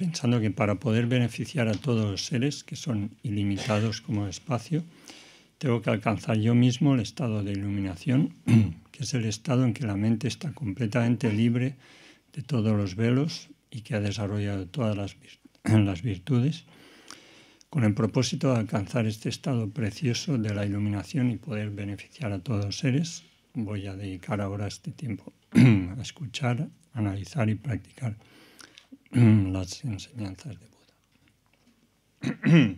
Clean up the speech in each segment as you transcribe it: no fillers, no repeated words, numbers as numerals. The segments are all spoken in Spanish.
pensando que para poder beneficiar a todos los seres, que son ilimitados como espacio, tengo que alcanzar yo mismo el estado de iluminación, que es el estado en que la mente está completamente libre de todos los velos y que ha desarrollado todas las virtudes, con el propósito de alcanzar este estado precioso de la iluminación y poder beneficiar a todos los seres. Voy a dedicar ahora este tiempo a escuchar, analizar y practicar las enseñanzas de Buda.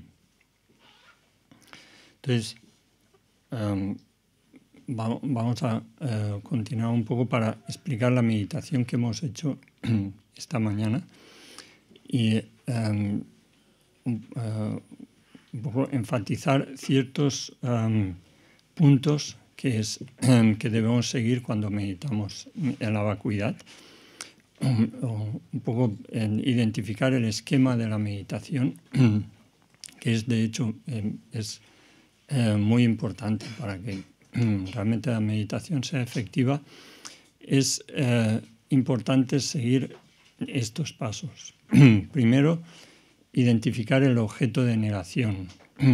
Entonces, vamos a continuar un poco para explicar la meditación que hemos hecho esta mañana y un poco enfatizar ciertos puntos que debemos seguir cuando meditamos en la vacuidad. Un poco identificar el esquema de la meditación, que es de hecho es muy importante para que realmente la meditación sea efectiva. Es importante seguir estos pasos. Primero, identificar el objeto de negación,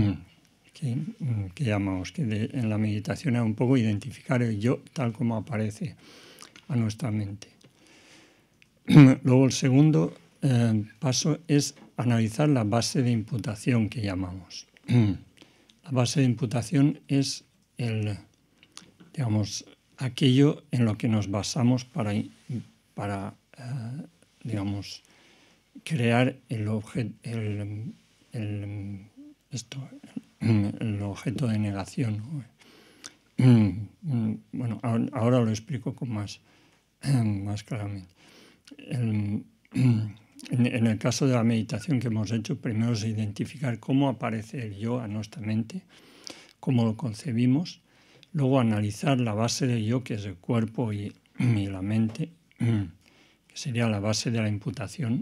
que llamamos, que en la meditación es un poco identificar el yo tal como aparece a nuestra mente. Luego el segundo paso es analizar la base de imputación que llamamos. La base de imputación es aquello en lo que nos basamos para crear el objeto de negación. Bueno, ahora lo explico con más claramente. En el caso de la meditación que hemos hecho, primero es identificar cómo aparece el yo a nuestra mente, cómo lo concebimos, luego analizar la base del yo, que es el cuerpo y la mente, que sería la base de la imputación.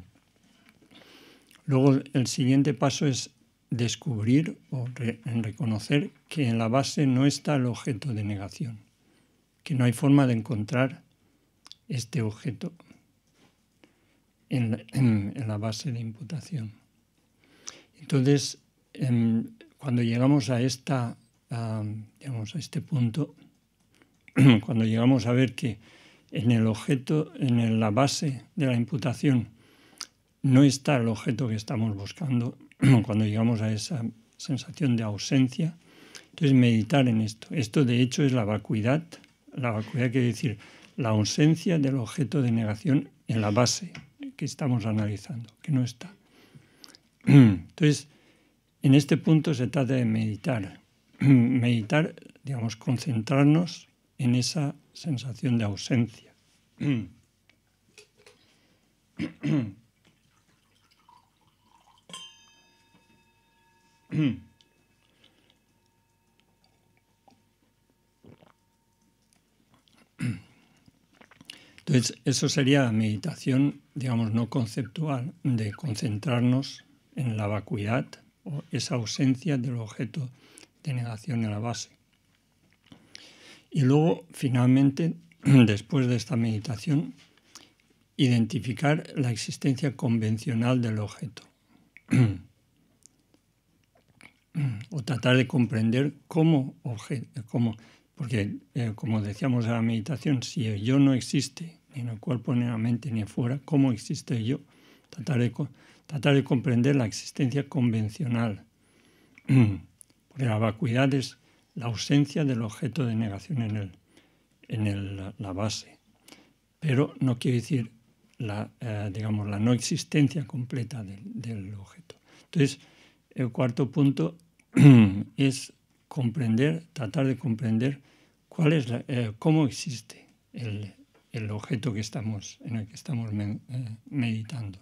Luego el siguiente paso es descubrir o reconocer que en la base no está el objeto de negación, que no hay forma de encontrar este objeto en la base de imputación. Entonces, cuando llegamos a este punto, cuando llegamos a ver que en el objeto, en la base de la imputación, no está el objeto que estamos buscando, cuando llegamos a esa sensación de ausencia, entonces meditar en esto. Esto de hecho es la vacuidad. La vacuidad quiere decir la ausencia del objeto de negación en la base que estamos analizando, que no está. Entonces, en este punto se trata de meditar. Meditar, digamos, concentrarnos en esa sensación de ausencia. Entonces, eso sería la meditación, digamos, no conceptual, de concentrarnos en la vacuidad o esa ausencia del objeto de negación en la base. Y luego, finalmente, después de esta meditación, identificar la existencia convencional del objeto. O tratar de comprender porque como decíamos en la meditación, si el yo no existe ni en el cuerpo, ni en la mente, ni afuera, ¿cómo existe el yo? Tratar de comprender la existencia convencional. Porque la vacuidad es la ausencia del objeto de negación en la base. Pero no quiere decir la no existencia completa del objeto. Entonces, el cuarto punto es tratar de comprender cómo existe el objeto en el que estamos meditando.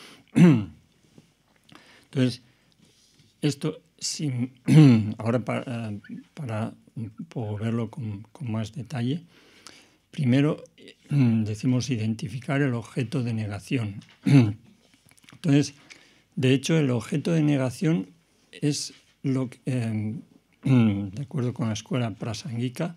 Entonces, esto ahora para verlo con más detalle, primero decimos identificar el objeto de negación. Entonces, de hecho, el objeto de negación es lo que, de acuerdo con la escuela prasangika,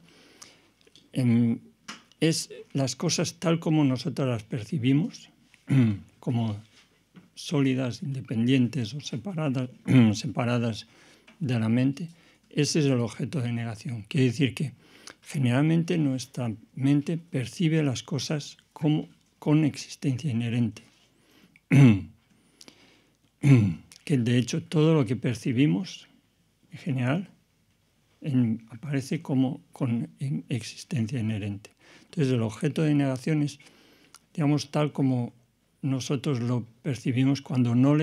es las cosas tal como nosotros las percibimos, como sólidas, independientes o separadas de la mente. Ese es el objeto de negación. Quiere decir que generalmente nuestra mente percibe las cosas como con existencia inherente. Que de hecho todo lo que percibimos en general aparece como con existencia inherente. Entonces el objeto de negación es, digamos, tal como nosotros lo percibimos cuando no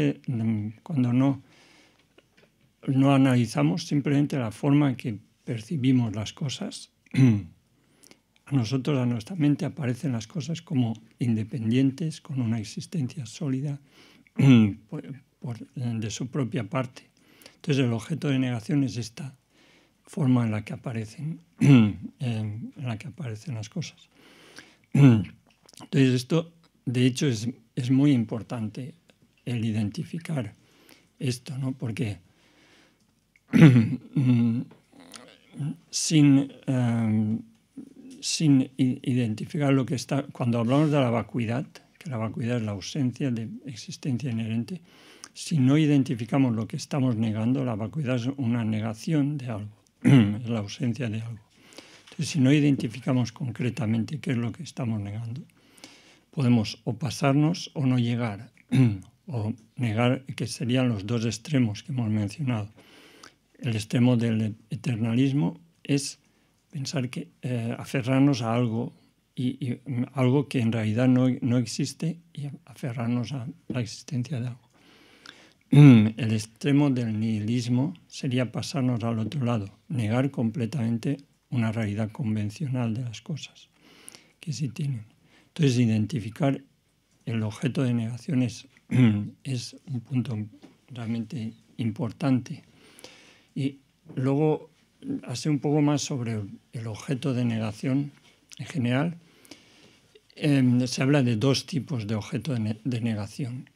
analizamos simplemente la forma en que percibimos las cosas. A nosotros, a nuestra mente, aparecen las cosas como independientes, con una existencia sólida de su propia parte. Entonces el objeto de negación es esta forma en la que aparecen, las cosas. Entonces esto, de hecho, es muy importante el identificar esto, ¿no? Porque sin identificar lo que está, cuando hablamos de la vacuidad, que la vacuidad es la ausencia de existencia inherente, si no identificamos lo que estamos negando, la vacuidad es una negación de algo, es la ausencia de algo. Entonces, si no identificamos concretamente qué es lo que estamos negando, podemos o pasarnos o no llegar, o negar, que serían los dos extremos que hemos mencionado. El extremo del eternalismo es pensar que aferrarnos a algo y algo que en realidad no existe y aferrarnos a la existencia de algo. El extremo del nihilismo sería pasarnos al otro lado, negar completamente una realidad convencional de las cosas que sí tienen. Entonces, identificar el objeto de negación es un punto realmente importante. Y luego, así un poco más sobre el objeto de negación en general, se habla de dos tipos de objeto de negación.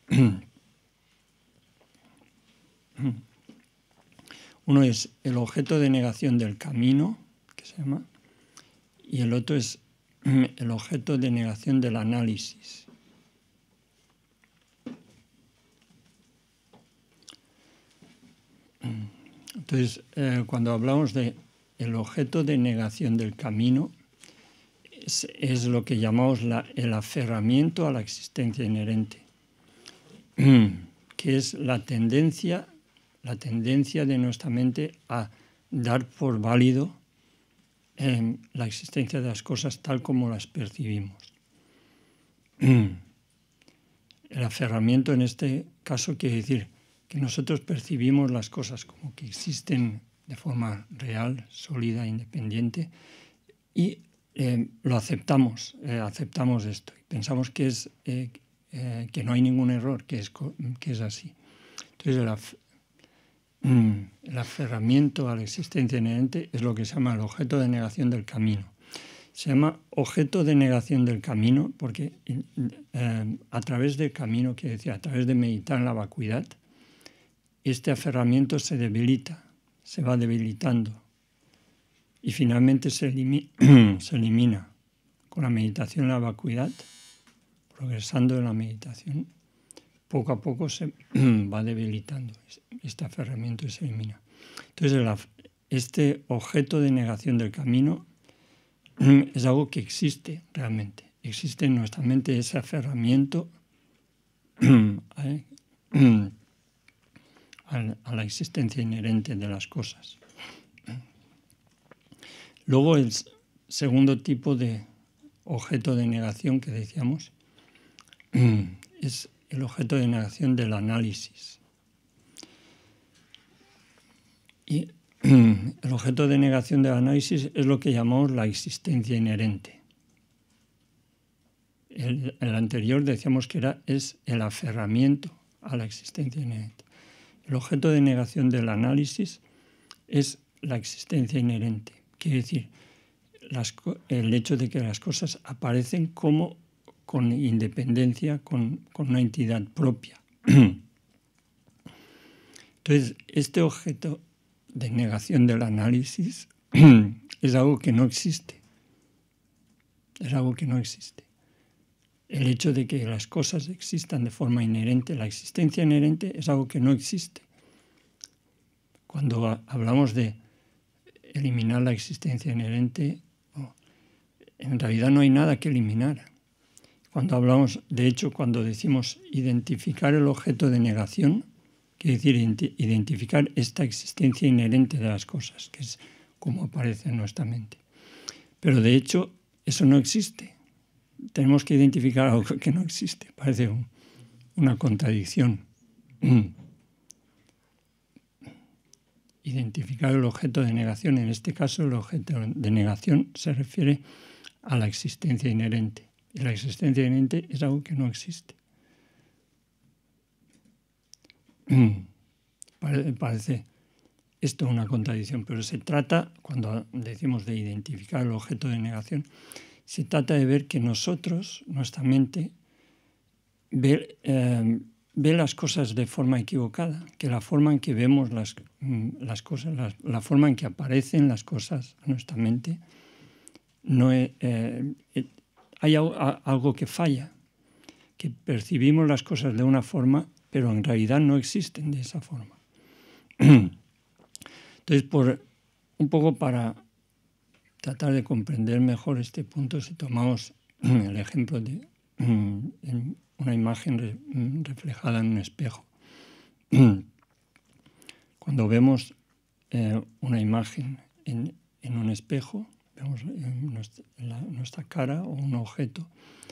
Uno es el objeto de negación del camino, que se llama, y el otro es el objeto de negación del análisis. Entonces, cuando hablamos de el objeto de negación del camino, es lo que llamamos el aferramiento a la existencia inherente, que es la tendencia de nuestra mente a dar por válido la existencia de las cosas tal como las percibimos. El aferramiento en este caso quiere decir que nosotros percibimos las cosas como que existen de forma real, sólida, independiente, y lo aceptamos esto, y pensamos que no hay ningún error, que es así. Entonces el aferramiento a la existencia inherente es lo que se llama el objeto de negación del camino. Se llama objeto de negación del camino porque a través del camino, quiere decir, a través de meditar en la vacuidad, este aferramiento se debilita, se va debilitando y finalmente se elimina con la meditación en la vacuidad, progresando en la meditación. Poco a poco se va debilitando este aferramiento y se elimina. Entonces, este objeto de negación del camino es algo que existe realmente. Existe en nuestra mente ese aferramiento a la existencia inherente de las cosas. Luego, el segundo tipo de objeto de negación que decíamos es el objeto de negación del análisis. Y el objeto de negación del análisis es lo que llamamos la existencia inherente. El anterior decíamos que es el aferramiento a la existencia inherente. El objeto de negación del análisis es la existencia inherente. Quiere decir, el hecho de que las cosas aparecen como con independencia, con una entidad propia. Entonces, este objeto de negación del análisis es algo que no existe. Es algo que no existe. el hecho de que las cosas existan de forma inherente. La existencia inherente es algo que no existe. Cuando hablamos de eliminar la existencia inherente, en realidad no hay nada que eliminar. Cuando hablamos, de hecho, cuando decimos identificar el objeto de negación, quiere decir identificar esta existencia inherente de las cosas, que es como aparece en nuestra mente. Pero de hecho, eso no existe. Tenemos que identificar algo que no existe. Parece una contradicción. Identificar el objeto de negación. En este caso, el objeto de negación se refiere a la existencia inherente. Y la existencia inherente es algo que no existe. Parece esto una contradicción, pero se trata, cuando decimos de identificar el objeto de negación, se trata de ver que nosotros, nuestra mente, ve las cosas de forma equivocada, que la forma en que vemos las cosas, la forma en que aparecen las cosas a nuestra mente, no hay algo que falla, que percibimos las cosas de una forma, pero en realidad no existen de esa forma. Entonces, un poco para tratar de comprender mejor este punto, si tomamos el ejemplo de una imagen reflejada en un espejo. Cuando vemos una imagen en un espejo, vemos nuestra cara o un objeto,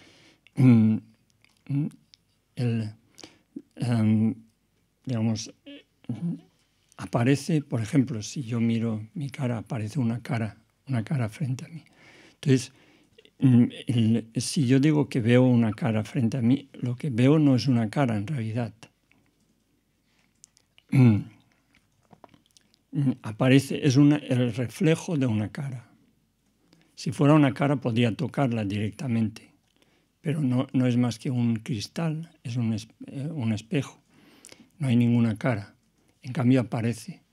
digamos, aparece, por ejemplo, si yo miro mi cara, aparece una cara frente a mí. Entonces, si yo digo que veo una cara frente a mí, lo que veo no es una cara en realidad. Aparece, es el reflejo de una cara. Si fuera una cara podría tocarla directamente, pero no es más que un cristal, es un espejo. No hay ninguna cara. En cambio aparece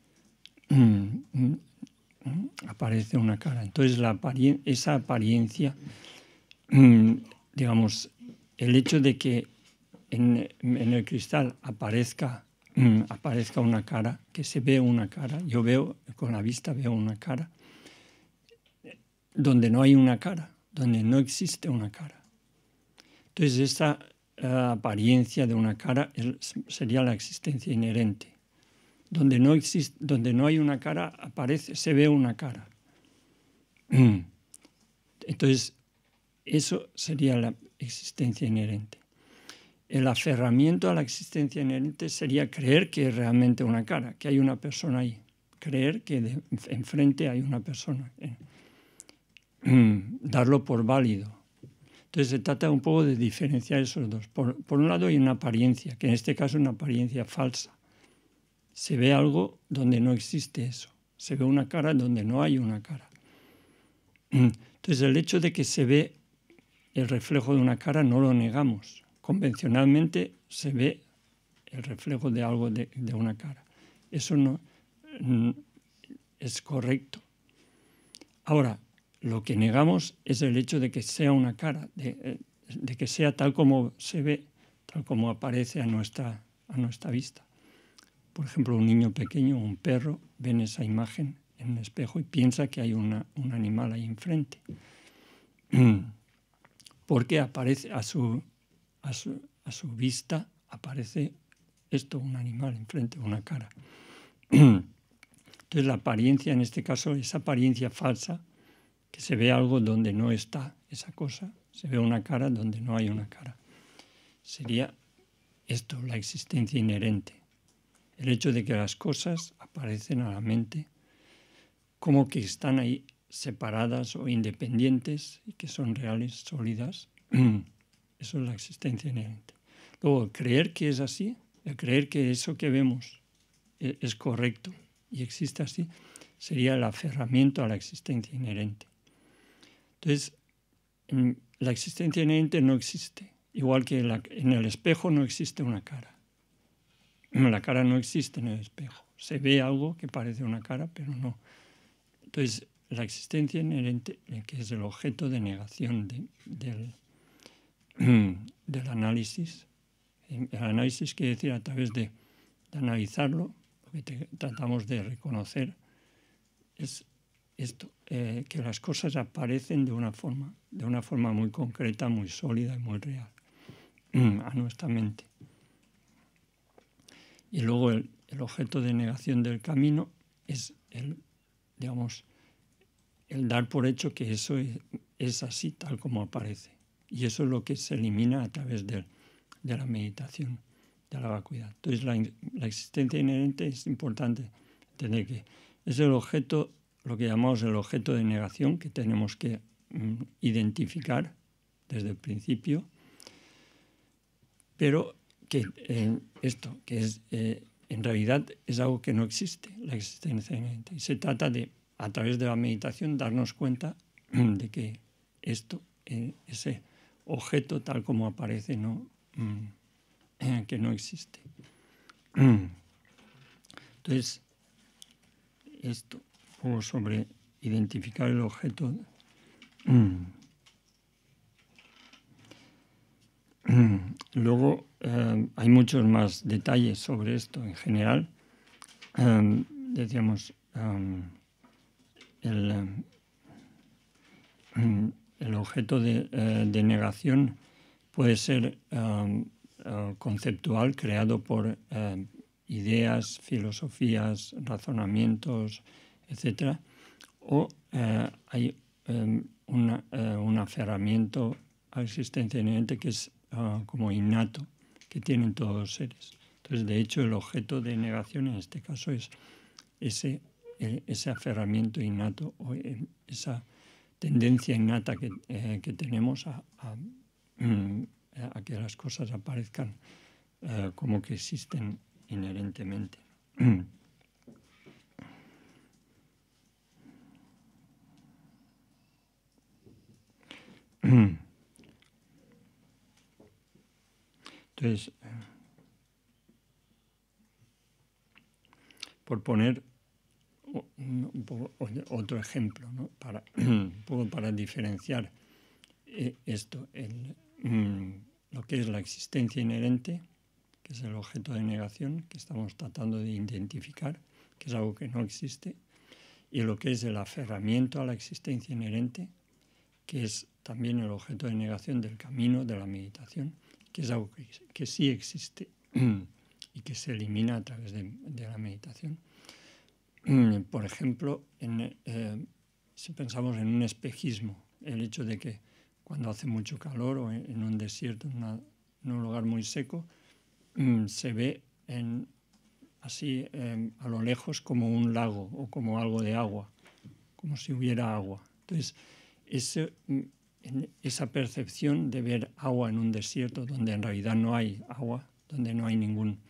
una cara. Entonces esa apariencia, digamos, el hecho de que en el cristal aparezca una cara, que se ve una cara, yo veo, con la vista veo una cara, donde no hay una cara, donde no existe una cara. Entonces esa apariencia de una cara sería la existencia inherente. Donde no hay una cara, se ve una cara. Entonces, eso sería la existencia inherente. El aferramiento a la existencia inherente sería creer que es realmente una cara, que hay una persona ahí. Creer que enfrente hay una persona. Darlo por válido. Entonces se trata un poco de diferenciar esos dos. Por un lado hay una apariencia, que en este caso es una apariencia falsa. Se ve algo donde no existe eso. Se ve una cara donde no hay una cara. Entonces el hecho de que se ve el reflejo de una cara no lo negamos. Convencionalmente se ve el reflejo de algo de una cara. Eso no es correcto. Ahora, lo que negamos es el hecho de que sea una cara, de que sea tal como se ve, tal como aparece a nuestra vista. Por ejemplo, un niño pequeño o un perro ven esa imagen en un espejo y piensa que hay un animal ahí enfrente. Porque aparece a su vista aparece un animal enfrente, una cara. Entonces la apariencia, en este caso, esa apariencia falsa, que se ve algo donde no está esa cosa, se ve una cara donde no hay una cara. Sería esto, la existencia inherente. El hecho de que las cosas aparecen a la mente como que están ahí separadas o independientes y que son reales, sólidas. Eso es la existencia inherente. Luego, el creer que es así, el creer que eso que vemos es correcto y existe así, sería el aferramiento a la existencia inherente. Entonces, la existencia inherente no existe, igual que en el espejo no existe una cara. La cara no existe en el espejo. Se ve algo que parece una cara, pero no. Entonces, la existencia inherente, que es el objeto de negación del análisis. El análisis quiere decir a través de analizarlo, lo que tratamos de reconocer es esto, que las cosas aparecen de una forma muy concreta, muy sólida y muy real a nuestra mente. Y luego el objeto de negación del camino es el dar por hecho que eso es así, tal como aparece. Y eso es lo que se elimina a través de la meditación, de la vacuidad. Entonces la existencia inherente es importante entender que es el objeto, lo que llamamos el objeto de negación, que tenemos que identificar desde el principio, pero que esto, que es en realidad es algo que no existe, la existencia inherente. Y se trata de, a través de la meditación, darnos cuenta de que esto, ese objeto tal como aparece, que no existe. Entonces, esto, o sobre identificar el objeto. Luego hay muchos más detalles sobre esto en general. Decíamos, el objeto de negación puede ser conceptual, creado por ideas, filosofías, razonamientos, etc. O hay un aferramiento a la existencia inherente que es como innato, que tienen todos los seres. Entonces, de hecho, el objeto de negación en este caso es ese aferramiento innato o esa tendencia innata que tenemos a que las cosas aparezcan como que existen inherentemente. Entonces, por poner otro ejemplo, ¿no? Un poco para diferenciar esto, lo que es la existencia inherente, que es el objeto de negación que estamos tratando de identificar, que es algo que no existe, y lo que es el aferramiento a la existencia inherente, que es también el objeto de negación del camino de la meditación, que es algo que sí existe y que se elimina a través de la meditación. Por ejemplo, si pensamos en un espejismo, el hecho de que cuando hace mucho calor o en un desierto, en un lugar muy seco, se ve así a lo lejos como un lago o como algo de agua, como si hubiera agua. Entonces, esa percepción de ver agua en un desierto donde en realidad no hay agua, donde no hay ningún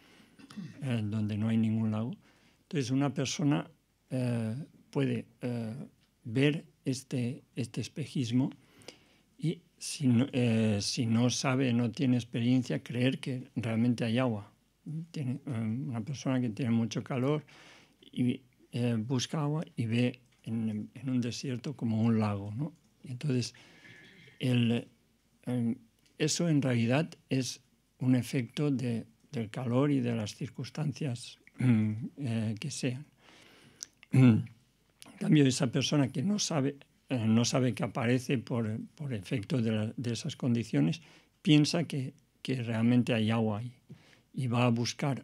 lago. Entonces, una persona puede ver este espejismo y si no sabe, no tiene experiencia, creer que realmente hay agua. Una persona que tiene mucho calor y busca agua y ve en un desierto como un lago, ¿no? Y entonces, eso en realidad es un efecto del calor y de las circunstancias que sean. En cambio, esa persona que no sabe que aparece por efecto de esas condiciones, piensa que realmente hay agua ahí y va a buscar,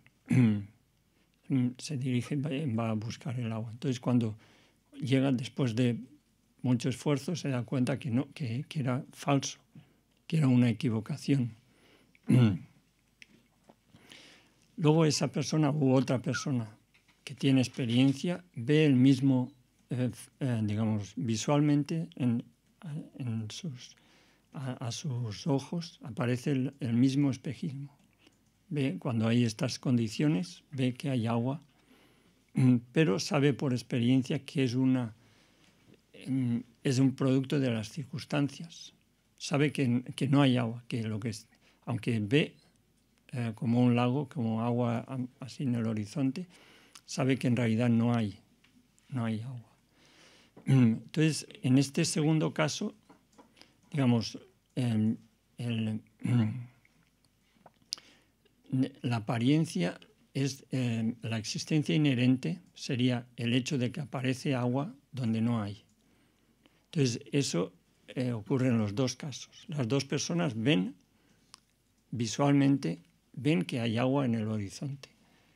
se dirige, va a buscar el agua. Entonces, cuando llega después de mucho esfuerzo, se da cuenta que no, que era falso, que era una equivocación. Luego esa persona u otra persona que tiene experiencia ve el mismo, digamos, visualmente a sus ojos aparece el mismo espejismo. Ve, cuando hay estas condiciones, ve que hay agua, pero sabe por experiencia que es un producto de las circunstancias. Sabe que no hay agua, aunque ve como un lago, como agua así en el horizonte, sabe que en realidad no hay agua. Entonces, en este segundo caso, digamos, La apariencia es la existencia inherente, sería el hecho de que aparece agua donde no hay. Entonces, eso ocurre en los dos casos. Las dos personas ven visualmente, ven que hay agua en el horizonte,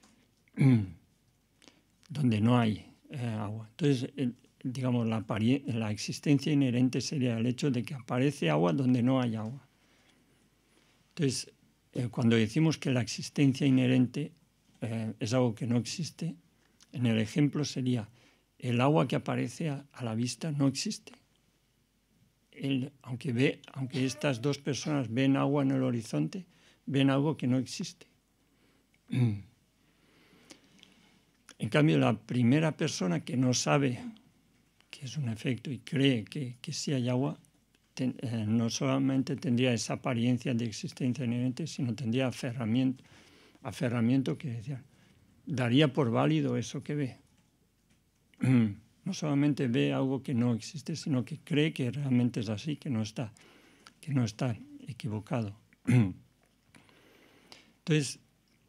donde no hay agua. Entonces, digamos, la existencia inherente sería el hecho de que aparece agua donde no hay agua. Entonces, cuando decimos que la existencia inherente es algo que no existe, en el ejemplo sería el agua que aparece a la vista no existe. Aunque estas dos personas ven agua en el horizonte, ven algo que no existe. En cambio, la primera persona que no sabe que es un efecto y cree que sí hay agua, no solamente tendría esa apariencia de existencia inherente, sino tendría aferramiento que decía, daría por válido eso que ve. No solamente ve algo que no existe, sino que cree que realmente es así, que no está equivocado. Entonces,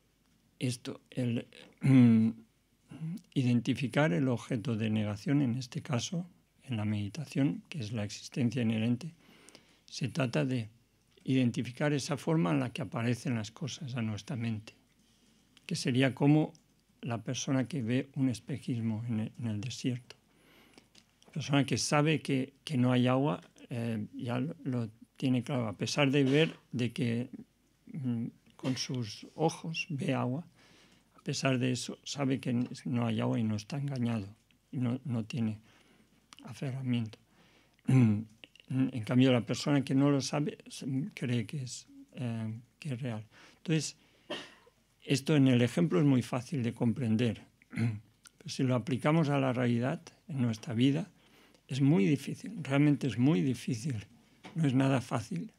identificar el objeto de negación, en este caso, en la meditación, que es la existencia inherente, se trata de identificar esa forma en la que aparecen las cosas a nuestra mente, que sería como la persona que ve un espejismo en el desierto. La persona que sabe que no hay agua ya lo tiene claro, a pesar de ver de que con sus ojos ve agua, a pesar de eso sabe que no hay agua y no está engañado, y no tiene aferramiento. En cambio, la persona que no lo sabe cree que es real. Entonces, esto en el ejemplo es muy fácil de comprender, pero si lo aplicamos a la realidad, en nuestra vida, es muy difícil, realmente es muy difícil, no es nada fácil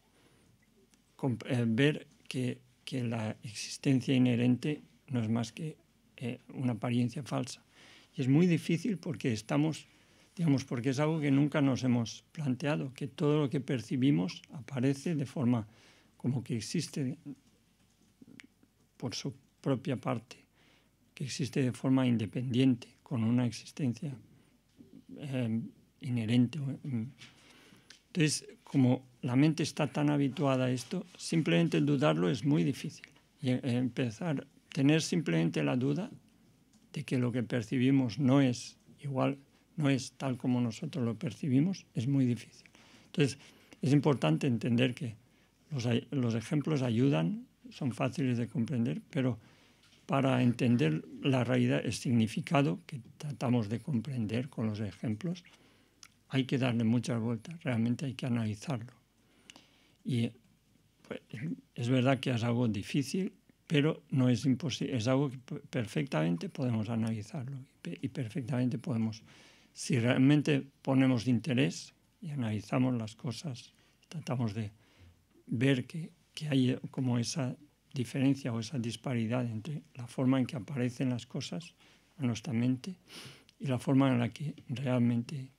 ver que la existencia inherente no es más que una apariencia falsa. Y es muy difícil porque porque es algo que nunca nos hemos planteado, que todo lo que percibimos aparece de forma como que existe por su propia parte, que existe de forma independiente, con una existencia inherente. Entonces, como la mente está tan habituada a esto, simplemente dudarlo es muy difícil. Y tener simplemente la duda de que lo que percibimos no es igual, no es tal como nosotros lo percibimos, es muy difícil. Entonces, es importante entender que los ejemplos ayudan, son fáciles de comprender, pero para entender la realidad, el significado que tratamos de comprender con los ejemplos, hay que darle muchas vueltas, realmente hay que analizarlo. Y pues, es verdad que es algo difícil, pero no es imposible, es algo que perfectamente podemos analizarlo y perfectamente podemos, si realmente ponemos interés y analizamos las cosas, tratamos de ver que hay como esa diferencia o esa disparidad entre la forma en que aparecen las cosas a nuestra mente y la forma en la que realmente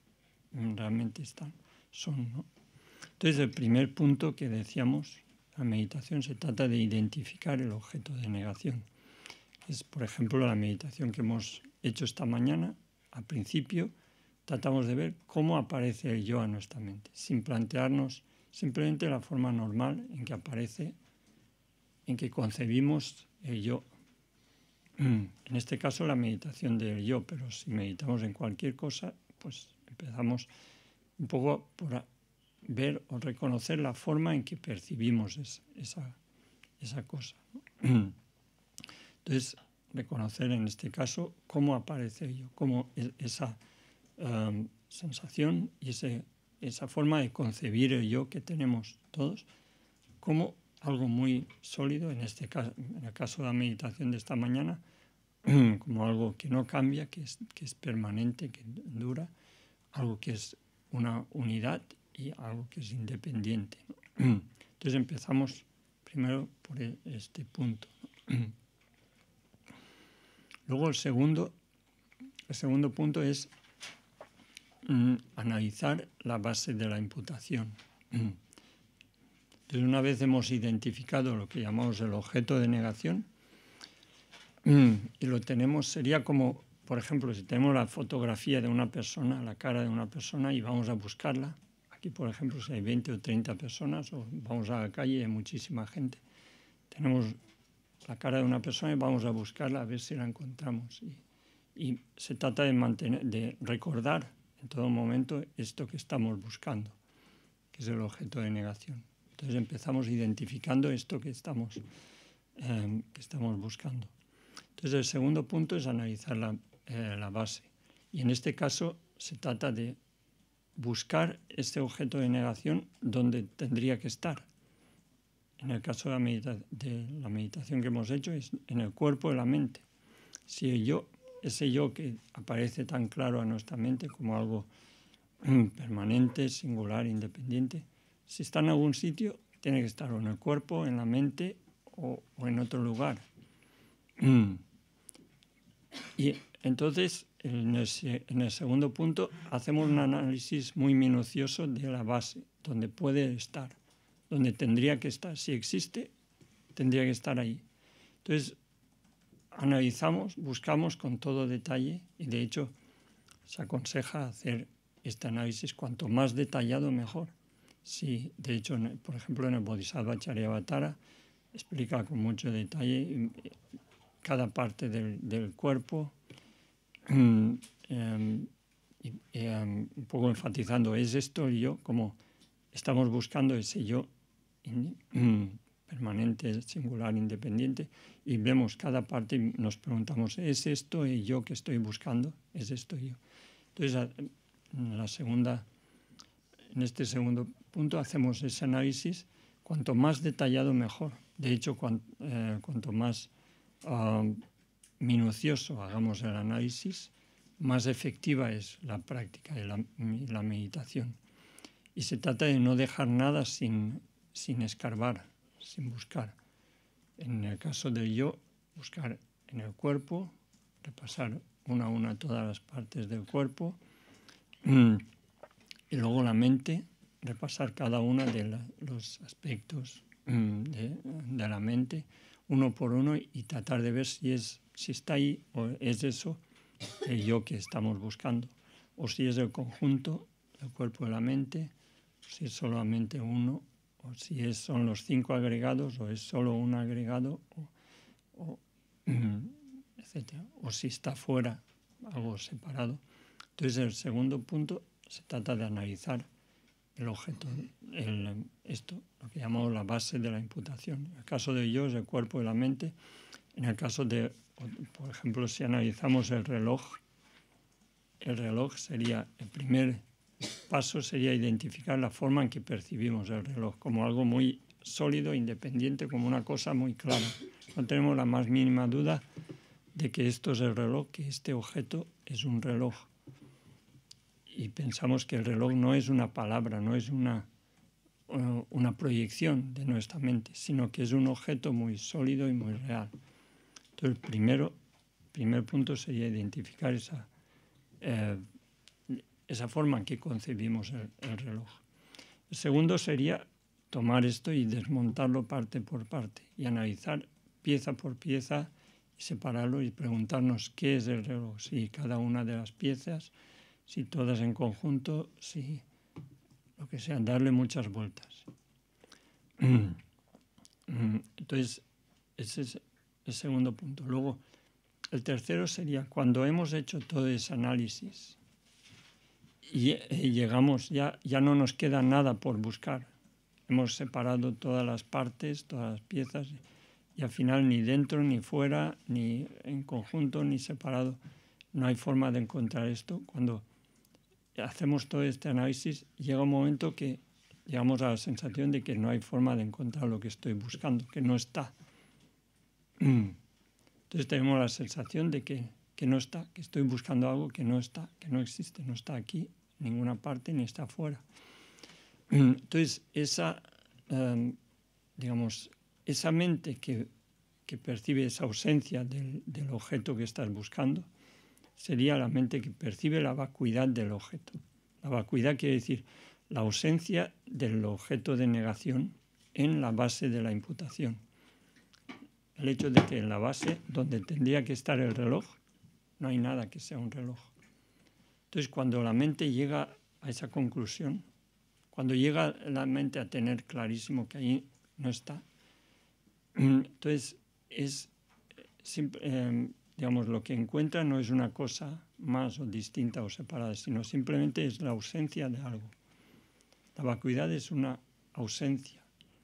son, ¿no? Entonces, el primer punto que decíamos, la meditación se trata de identificar el objeto de negación. Es, por ejemplo, la meditación que hemos hecho esta mañana. Al principio tratamos de ver cómo aparece el yo a nuestra mente, sin plantearnos simplemente la forma normal en que aparece, en que concebimos el yo. En este caso, la meditación del yo, pero si meditamos en cualquier cosa, pues empezamos un poco por ver o reconocer la forma en que percibimos esa cosa. Entonces, reconocer en este caso cómo aparece el yo, cómo esa sensación y esa forma de concebir el yo que tenemos todos como algo muy sólido, en este caso, en el caso de la meditación de esta mañana, como algo que no cambia, que es permanente, que dura, algo que es una unidad y algo que es independiente. Entonces empezamos primero por este punto. Luego el segundo punto es analizar la base de la imputación. Entonces Entonces, una vez hemos identificado lo que llamamos el objeto de negación, y lo tenemos, sería como, por ejemplo, si tenemos la fotografía de una persona, la cara de una persona, y vamos a buscarla. Aquí, por ejemplo, si hay 20 o 30 personas, o vamos a la calle y hay muchísima gente, tenemos la cara de una persona y vamos a buscarla a ver si la encontramos. Y se trata de recordar en todo momento esto que estamos buscando, que es el objeto de negación. Entonces empezamos identificando esto que estamos buscando. Entonces el segundo punto es analizar la base. Y en este caso se trata de buscar este objeto de negación donde tendría que estar. En el caso de la meditación que hemos hecho es en el cuerpo y la mente. Si ese yo que aparece tan claro a nuestra mente como algo permanente, singular, independiente, si está en algún sitio, tiene que estar o en el cuerpo, en la mente o en otro lugar. Y entonces, en el segundo punto, hacemos un análisis muy minucioso de la base, donde puede estar, donde tendría que estar. Si existe, tendría que estar ahí. Entonces, analizamos, buscamos con todo detalle, y de hecho se aconseja hacer este análisis cuanto más detallado mejor. Sí, de hecho, por ejemplo, en el Bodhisattva Charyavatara explica con mucho detalle cada parte del cuerpo, un poco enfatizando, ¿es esto el yo? Como estamos buscando ese yo permanente, singular, independiente, y vemos cada parte y nos preguntamos, ¿es esto el yo que estoy buscando? ¿Es esto yo? Entonces, en este segundo punto hacemos ese análisis, cuanto más detallado mejor. De hecho, cuanto más minucioso hagamos el análisis, más efectiva es la práctica de la meditación. Y se trata de no dejar nada sin escarbar, sin buscar. En el caso del yo, buscar en el cuerpo, repasar una a una todas las partes del cuerpo, y luego la mente, repasar cada uno de los aspectos de la mente, uno por uno, y tratar de ver si está ahí o es eso el yo que estamos buscando, o si es el conjunto del cuerpo y la mente, si es solamente uno, o si son los 5 agregados, o es solo un agregado, etc. O si está fuera, algo separado. Entonces, el segundo punto se trata de analizar el objeto, lo que llamamos la base de la imputación. En el caso de yo es el cuerpo y la mente. En el caso de, por ejemplo, si analizamos el reloj sería, el primer paso sería identificar la forma en que percibimos el reloj, como algo muy sólido, independiente, como una cosa muy clara. No tenemos la más mínima duda de que esto es el reloj, que este objeto es un reloj. Y pensamos que el reloj no es una palabra, no es una proyección de nuestra mente, sino que es un objeto muy sólido y muy real. Entonces, el primer punto sería identificar esa forma en que concebimos el reloj. El segundo sería tomar esto y desmontarlo parte por parte y analizar pieza por pieza y separarlo y preguntarnos qué es el reloj, si cada una de las piezas, si todas en conjunto, si lo que sea, darle muchas vueltas. Entonces, ese es el segundo punto. Luego, el tercero sería cuando hemos hecho todo ese análisis y llegamos, ya no nos queda nada por buscar. Hemos separado todas las partes, todas las piezas, y al final ni dentro, ni fuera, ni en conjunto, ni separado. No hay forma de encontrar esto. Cuando hacemos todo este análisis, llega un momento que llegamos a la sensación de que no hay forma de encontrar lo que estoy buscando, que no está. Entonces tenemos la sensación de que no está, que estoy buscando algo que no está, que no existe, no está aquí en ninguna parte ni está afuera. Entonces esa mente que percibe esa ausencia del objeto que estás buscando sería la mente que percibe la vacuidad del objeto. La vacuidad quiere decir la ausencia del objeto de negación en la base de la imputación. El hecho de que en la base, donde tendría que estar el reloj, no hay nada que sea un reloj. Entonces, cuando la mente llega a esa conclusión, cuando llega la mente a tener clarísimo que ahí no está, entonces digamos, lo que encuentra no es una cosa más o distinta o separada, sino simplemente es la ausencia de algo. La vacuidad es una ausencia,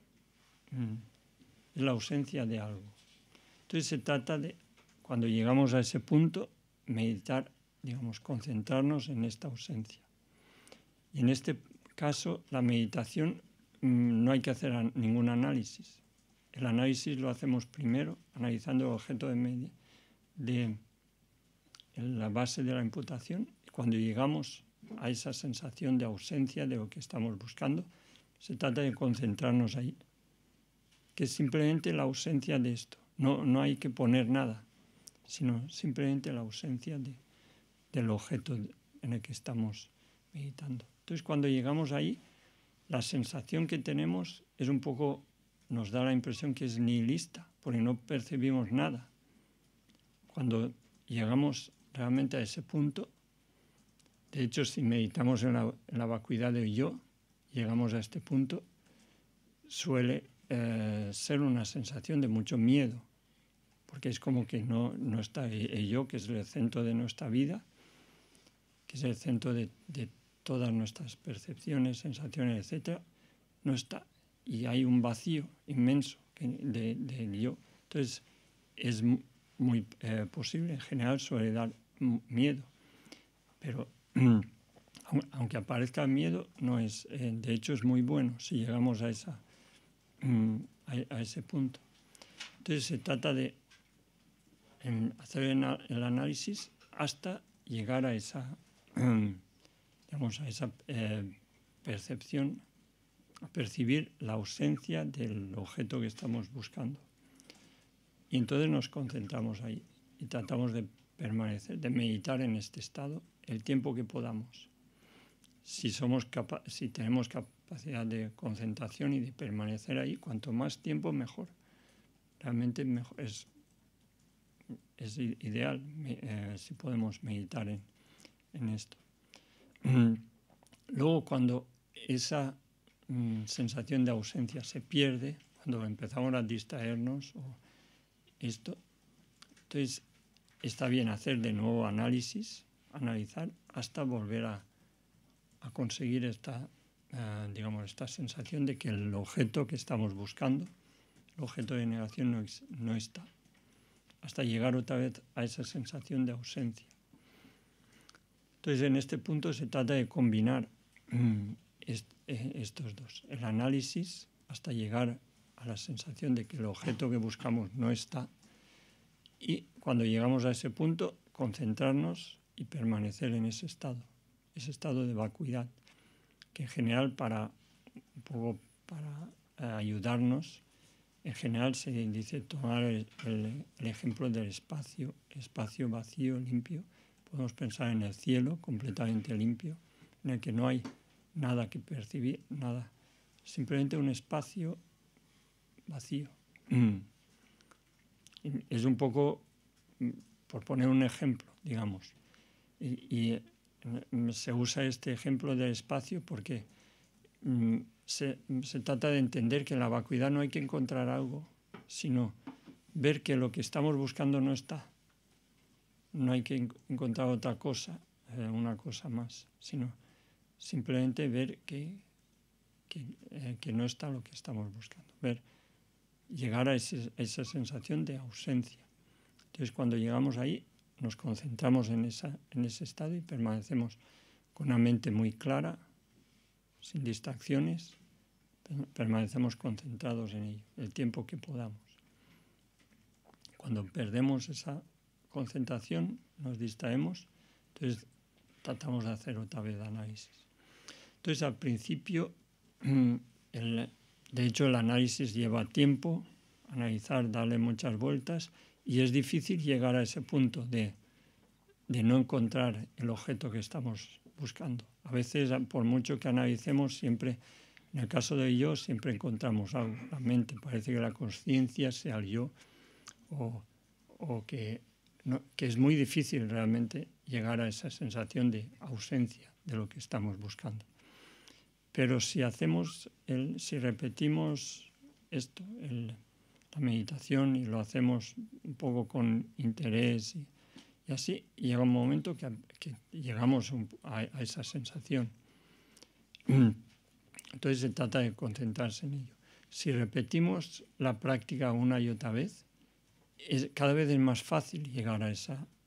es la ausencia de algo. Entonces se trata de, cuando llegamos a ese punto, meditar, digamos, concentrarnos en esta ausencia. Y en este caso, la meditación no hay que hacer ningún análisis. El análisis lo hacemos primero, analizando el objeto de la base de la imputación. Cuando llegamos a esa sensación de ausencia de lo que estamos buscando, se trata de concentrarnos ahí, que es simplemente la ausencia de esto. No hay que poner nada, sino simplemente la ausencia del objeto en el que estamos meditando. Entonces, cuando llegamos ahí, la sensación que tenemos es un poco, nos da la impresión que es nihilista, porque no percibimos nada. Cuando llegamos realmente a ese punto, de hecho, si meditamos en la vacuidad del yo, llegamos a este punto, suele ser una sensación de mucho miedo, porque es como que no está el yo, que es el centro de nuestra vida, que es el centro de todas nuestras percepciones, sensaciones, etc., no está. Y hay un vacío inmenso del yo. Entonces, es muy posible, en general suele dar miedo, pero aunque aparezca miedo, no es, de hecho es muy bueno si llegamos a ese punto. Entonces se trata de hacer el análisis hasta llegar a esa, digamos, a esa percepción, a percibir la ausencia del objeto que estamos buscando. Y entonces nos concentramos ahí y tratamos de permanecer, de meditar en este estado el tiempo que podamos. Si tenemos capacidad de concentración y de permanecer ahí, cuanto más tiempo mejor. Realmente mejor, es ideal si podemos meditar en esto. Luego, cuando esa sensación de ausencia se pierde, cuando empezamos a distraernos o esto, entonces está bien hacer de nuevo analizar hasta volver a conseguir esta sensación de que el objeto que estamos buscando, el objeto de negación, no está, hasta llegar otra vez a esa sensación de ausencia. Entonces, en este punto se trata de combinar estos dos, el análisis hasta llegar a la sensación de que el objeto que buscamos no está, y cuando llegamos a ese punto, concentrarnos y permanecer en ese estado de vacuidad, que en general para ayudarnos, en general se dice tomar el ejemplo del espacio vacío, limpio. Podemos pensar en el cielo completamente limpio, en el que no hay nada que percibir, nada, simplemente un espacio vacío. Es un poco, por poner un ejemplo, digamos, y se usa este ejemplo del espacio porque se trata de entender que en la vacuidad no hay que encontrar algo, sino ver que lo que estamos buscando no está. No hay que encontrar otra cosa, una cosa más, sino simplemente ver que no está lo que estamos buscando. Llegar a esa sensación de ausencia. Entonces, cuando llegamos ahí, nos concentramos en ese estado y permanecemos con una mente muy clara, sin distracciones, permanecemos concentrados en ello, el tiempo que podamos. Cuando perdemos esa concentración, nos distraemos, entonces tratamos de hacer otra vez análisis. Entonces, al principio, de hecho, el análisis lleva tiempo, analizar, darle muchas vueltas, y es difícil llegar a ese punto de no encontrar el objeto que estamos buscando. A veces, por mucho que analicemos, siempre En el caso del yo siempre encontramos algo. La mente parece que la consciencia sea el yo o que es muy difícil realmente llegar a esa sensación de ausencia de lo que estamos buscando. Pero si repetimos esto, la meditación, y lo hacemos un poco con interés y así, llega un momento que llegamos a esa sensación. Entonces se trata de concentrarse en ello. Si repetimos la práctica una y otra vez, cada vez es más fácil llegar a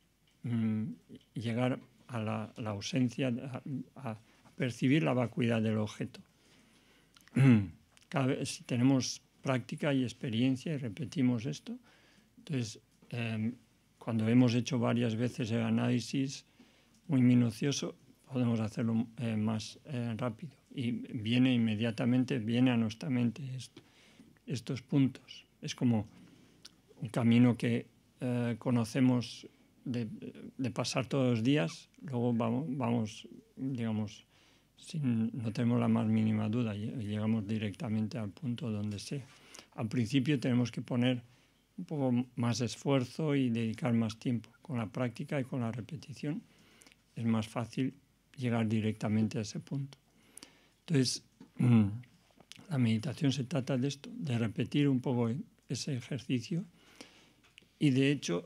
la ausencia, a percibir la vacuidad del objeto. Cada vez, si tenemos práctica y experiencia y repetimos esto, entonces cuando hemos hecho varias veces el análisis muy minucioso, podemos hacerlo más rápido y viene a nuestra mente estos puntos. Es como un camino que conocemos de pasar todos los días, luego vamos digamos, no tenemos la más mínima duda, llegamos directamente al punto donde sea. Al principio tenemos que poner un poco más esfuerzo y dedicar más tiempo. Con la práctica y con la repetición es más fácil llegar directamente a ese punto. Entonces, la meditación se trata de esto, de repetir un poco ese ejercicio, y de hecho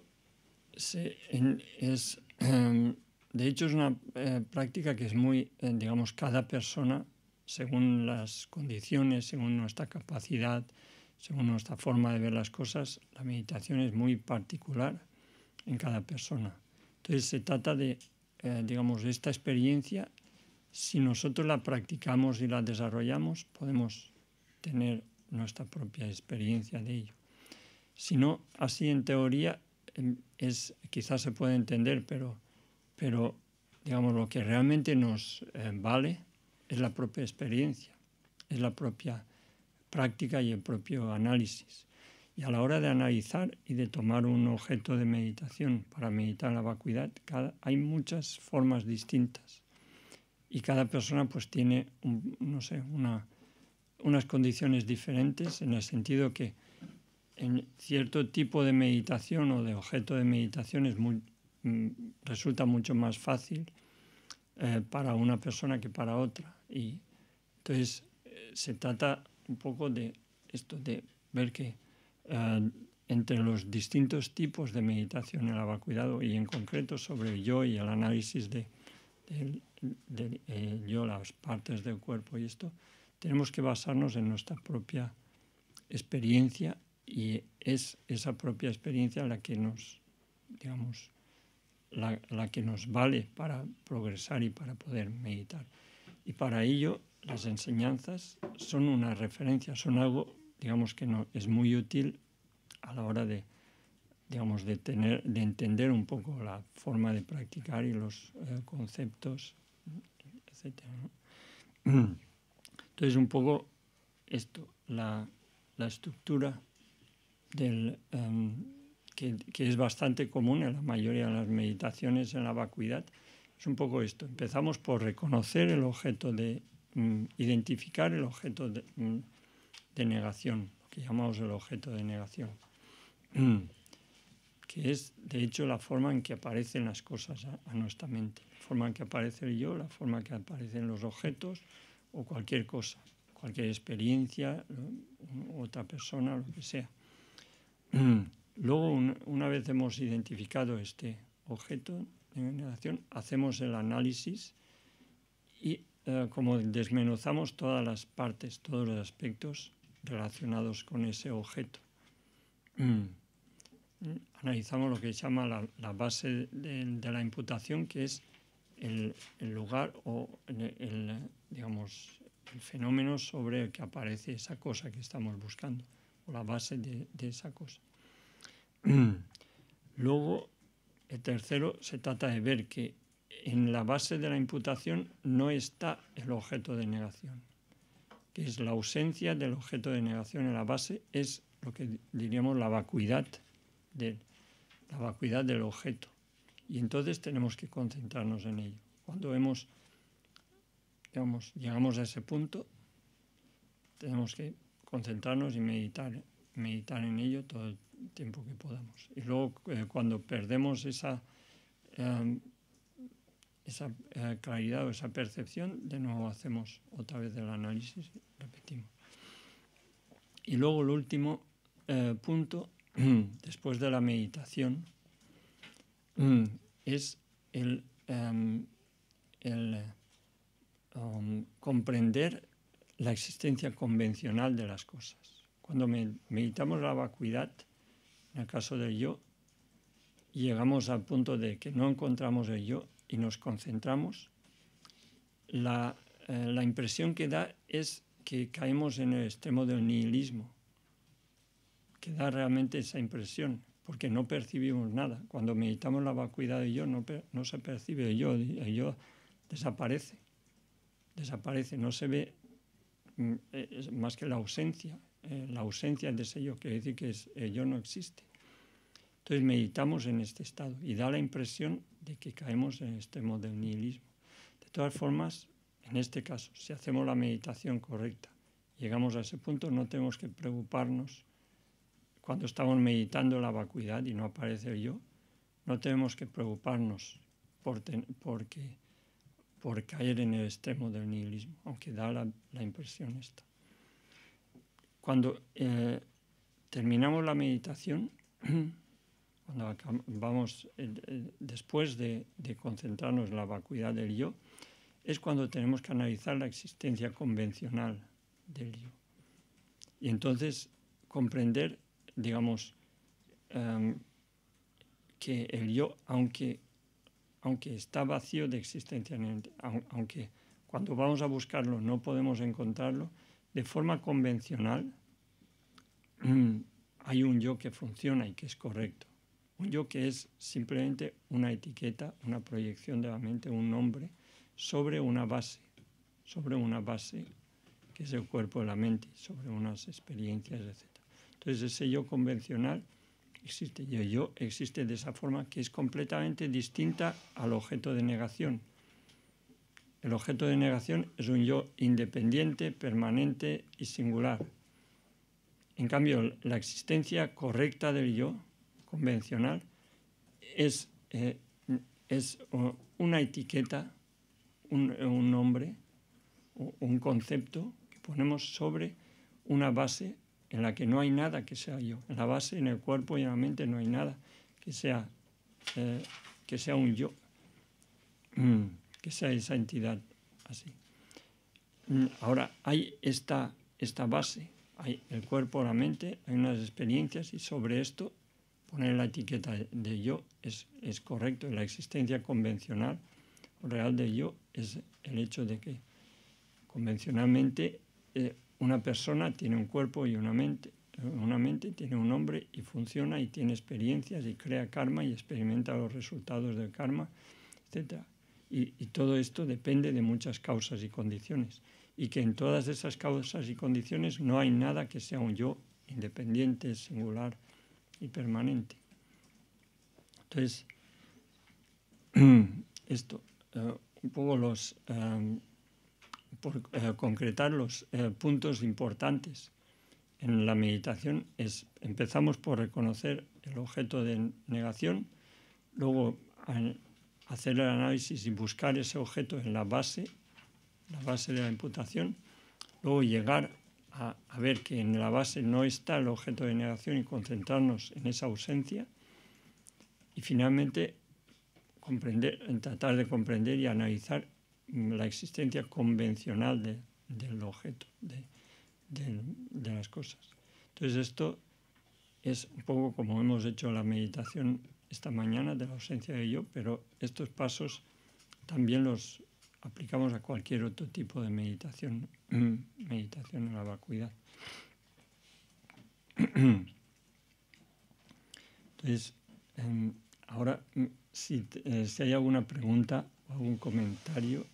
es una práctica que es muy, digamos, cada persona, según las condiciones, según nuestra capacidad, según nuestra forma de ver las cosas, la meditación es muy particular en cada persona. Entonces se trata de, digamos, esta experiencia. Si nosotros la practicamos y la desarrollamos, podemos tener nuestra propia experiencia de ello. Si no, así en teoría quizás se puede entender, pero digamos, lo que realmente nos vale es la propia experiencia, es la propia práctica y el propio análisis. Y a la hora de analizar y de tomar un objeto de meditación para meditar la vacuidad, hay muchas formas distintas. Y cada persona pues tiene, unas condiciones diferentes, en el sentido que en cierto tipo de meditación o de objeto de meditación resulta mucho más fácil para una persona que para otra. Y entonces se trata un poco de esto, de ver que entre los distintos tipos de meditación en la vacuidad, y en concreto sobre el yo y el análisis del yo, las partes del cuerpo y esto, tenemos que basarnos en nuestra propia experiencia, y es esa propia experiencia la que nos, digamos, la que nos vale para progresar y para poder meditar. Y para ello las enseñanzas son una referencia, son algo, digamos, que es muy útil a la hora de, digamos, de entender un poco la forma de practicar y los conceptos, etc., ¿no? Entonces, un poco esto, la estructura que es bastante común en la mayoría de las meditaciones en la vacuidad, es un poco esto. Empezamos por reconocer el objeto identificar el objeto de negación, lo que llamamos el objeto de negación, que es, de hecho, la forma en que aparecen las cosas a nuestra mente, la forma en que aparece el yo, la forma en que aparecen los objetos o cualquier cosa, cualquier experiencia, otra persona, lo que sea. Luego, una vez hemos identificado este objeto de negación, hacemos el análisis y como desmenuzamos todas las partes, todos los aspectos relacionados con ese objeto. Analizamos lo que se llama la base de la imputación, que es el lugar o digamos, el fenómeno sobre el que aparece esa cosa que estamos buscando, o la base de esa cosa. Luego, el tercero, se trata de ver que en la base de la imputación no está el objeto de negación, que es la ausencia del objeto de negación en la base, es lo que diríamos la vacuidad del objeto. Y entonces tenemos que concentrarnos en ello. Cuando llegamos a ese punto, tenemos que concentrarnos y meditar en ello todo el tiempo que podamos. Y luego cuando perdemos esa claridad o esa percepción, de nuevo hacemos otra vez el análisis y repetimos. Y luego el último punto, después de la meditación, es el comprender la existencia convencional de las cosas. Cuando meditamos la vacuidad, en el caso del yo, llegamos al punto de que no encontramos el yo y nos concentramos, la impresión que da es que caemos en el extremo del nihilismo, que da realmente esa impresión, porque no percibimos nada. Cuando meditamos la vacuidad del yo, no se percibe el yo desaparece, no se ve más que la ausencia de ese yo, quiere decir que el yo no existe. Entonces meditamos en este estado y da la impresión de que caemos en el extremo del nihilismo. De todas formas, en este caso, si hacemos la meditación correcta, llegamos a ese punto, no tenemos que preocuparnos cuando estamos meditando la vacuidad y no aparece el yo, no tenemos que preocuparnos por caer en el extremo del nihilismo, aunque da la impresión esta. Cuando terminamos la meditación, cuando vamos después de concentrarnos en la vacuidad del yo, es cuando tenemos que analizar la existencia convencional del yo. Y entonces comprender, digamos, que el yo, aunque está vacío de existencia, aunque cuando vamos a buscarlo no podemos encontrarlo, de forma convencional hay un yo que funciona y que es correcto. Un yo que es simplemente una etiqueta, una proyección de la mente, un nombre, sobre una base que es el cuerpo de la mente, sobre unas experiencias, etc. Entonces ese yo convencional existe, y el yo existe de esa forma que es completamente distinta al objeto de negación. El objeto de negación es un yo independiente, permanente y singular. En cambio, la existencia correcta del yo convencional es una etiqueta, un nombre, un concepto que ponemos sobre una base en la que no hay nada que sea yo. En la base, en el cuerpo y en la mente no hay nada que sea un yo, que sea esa entidad así. Ahora, hay esta base, hay el cuerpo, la mente, hay unas experiencias y sobre esto poner la etiqueta de yo es correcto. La existencia convencional o real de yo es el hecho de que convencionalmente una persona tiene un cuerpo y una mente tiene un nombre y funciona y tiene experiencias y crea karma y experimenta los resultados del karma, etc. Y todo esto depende de muchas causas y condiciones, y que en todas esas causas y condiciones no hay nada que sea un yo independiente, singular y permanente. Entonces, esto, un poco por concretar los puntos importantes en la meditación empezamos por reconocer el objeto de negación, luego hacer el análisis y buscar ese objeto en la base de la imputación, luego llegar a ver que en la base no está el objeto de negación y concentrarnos en esa ausencia, y finalmente tratar de comprender y analizar la existencia convencional del objeto, de las cosas. Entonces esto es un poco como hemos hecho la meditación esta mañana de la ausencia de yo, pero estos pasos también los aplicamos a cualquier otro tipo de meditación en la vacuidad. Entonces, ahora, si hay alguna pregunta o algún comentario.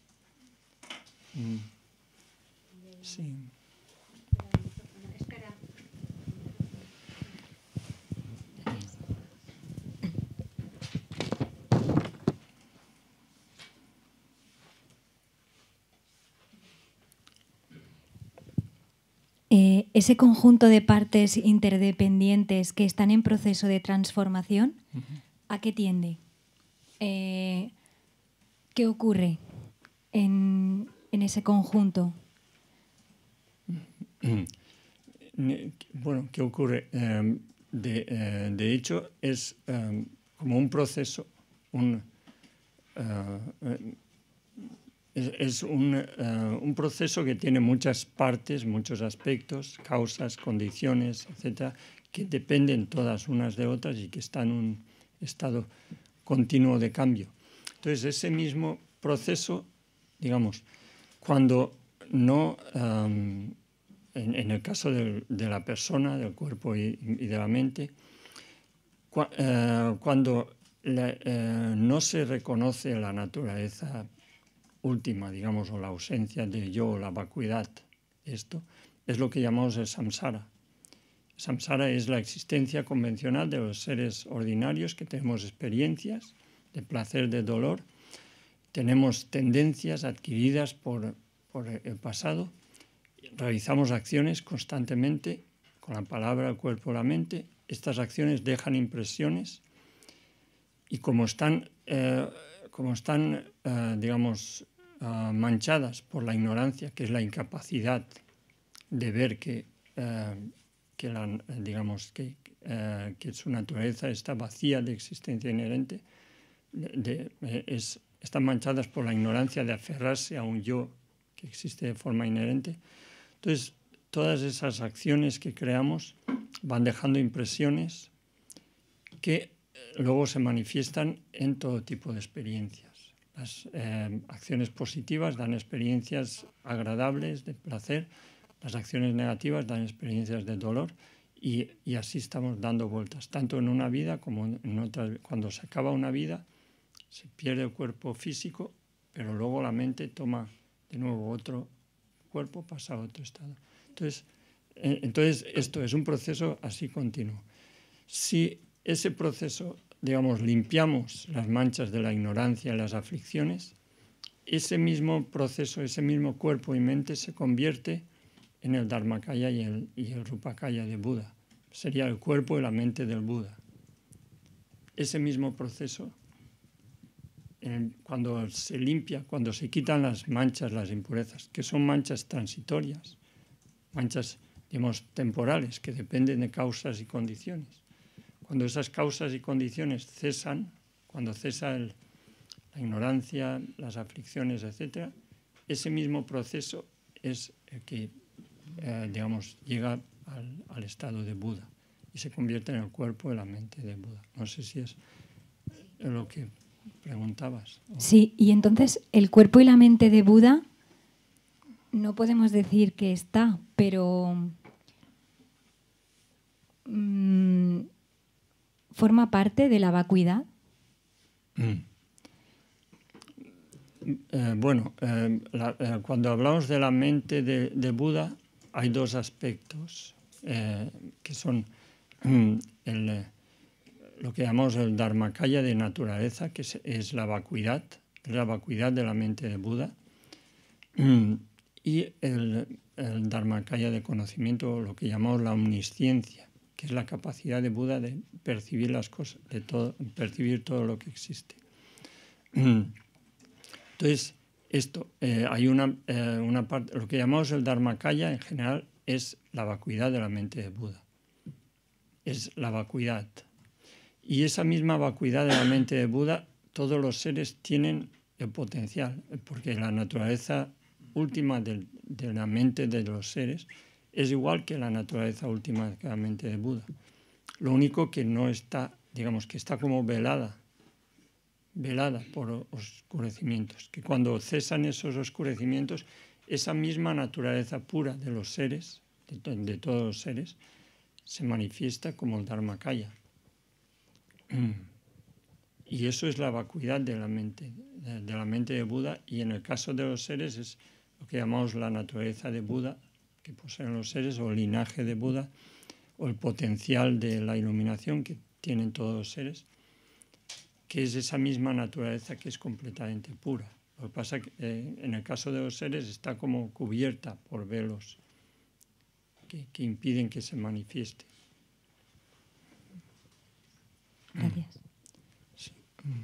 Sí. Espera. ese conjunto de partes interdependientes que están en proceso de transformación, ¿a qué tiende? ¿Qué ocurre en ese conjunto? Bueno, ¿qué ocurre? De hecho, es como un proceso, es un proceso que tiene muchas partes, muchos aspectos, causas, condiciones, etcétera, que dependen todas unas de otras y que están en un estado continuo de cambio. Entonces, ese mismo proceso, digamos, cuando no, en el caso de la persona, del cuerpo y de la mente, cuando no se reconoce la naturaleza última, digamos, o la ausencia de yo, la vacuidad, esto es lo que llamamos el samsara. Samsara es la existencia convencional de los seres ordinarios que tenemos experiencias de placer, de dolor, tenemos tendencias adquiridas por el pasado, realizamos acciones constantemente con la palabra, el cuerpo, la mente. Estas acciones dejan impresiones y como están digamos, manchadas por la ignorancia, que es la incapacidad de ver que su naturaleza está vacía de existencia inherente, están manchadas por la ignorancia de aferrarse a un yo que existe de forma inherente. Entonces, todas esas acciones que creamos van dejando impresiones que luego se manifiestan en todo tipo de experiencias. Las acciones positivas dan experiencias agradables, de placer. Las acciones negativas dan experiencias de dolor y así estamos dando vueltas, tanto en una vida como en otras. Cuando se acaba una vida, se pierde el cuerpo físico, pero luego la mente toma de nuevo otro cuerpo, pasa a otro estado. Entonces esto es un proceso así continuo. Si ese proceso, digamos, limpiamos las manchas de la ignorancia y las aflicciones, ese mismo proceso, ese mismo cuerpo y mente se convierte en el Dharmakaya y el Rupakaya de Buda. Sería el cuerpo y la mente del Buda. Ese mismo proceso, cuando se limpia, cuando se quitan las manchas, las impurezas, que son manchas transitorias, manchas, digamos, temporales, que dependen de causas y condiciones. Cuando esas causas y condiciones cesan, cuando cesa la ignorancia, las aflicciones, etc., ese mismo proceso es el que, digamos, llega al estado de Buda y se convierte en el cuerpo y la mente de Buda. No sé si es lo que preguntabas. Sí, y entonces el cuerpo y la mente de Buda no podemos decir que está, pero ¿forma parte de la vacuidad? Cuando hablamos de la mente de Buda, hay dos aspectos que son lo que llamamos el Dharmakaya de naturaleza, que es la vacuidad de la mente de Buda, y el Dharmakaya de conocimiento, lo que llamamos la omnisciencia, que es la capacidad de Buda de percibir las cosas, percibir todo lo que existe. Entonces, hay una parte, lo que llamamos el Dharmakaya en general es la vacuidad de la mente de Buda. Es la vacuidad. Y esa misma vacuidad de la mente de Buda, todos los seres tienen el potencial, porque la naturaleza última de la mente de los seres es igual que la naturaleza última de la mente de Buda. Lo único que no está, digamos, que está como velada por oscurecimientos, que cuando cesan esos oscurecimientos, esa misma naturaleza pura de los seres, de todos los seres, se manifiesta como el Dharmakaya. Y eso es la vacuidad de la mente de Buda, y en el caso de los seres es lo que llamamos la naturaleza de Buda, que poseen los seres, o el linaje de Buda, o el potencial de la iluminación que tienen todos los seres, que es esa misma naturaleza que es completamente pura. Lo que pasa es que en el caso de los seres está como cubierta por velos que impiden que se manifieste. Gracias. Sí.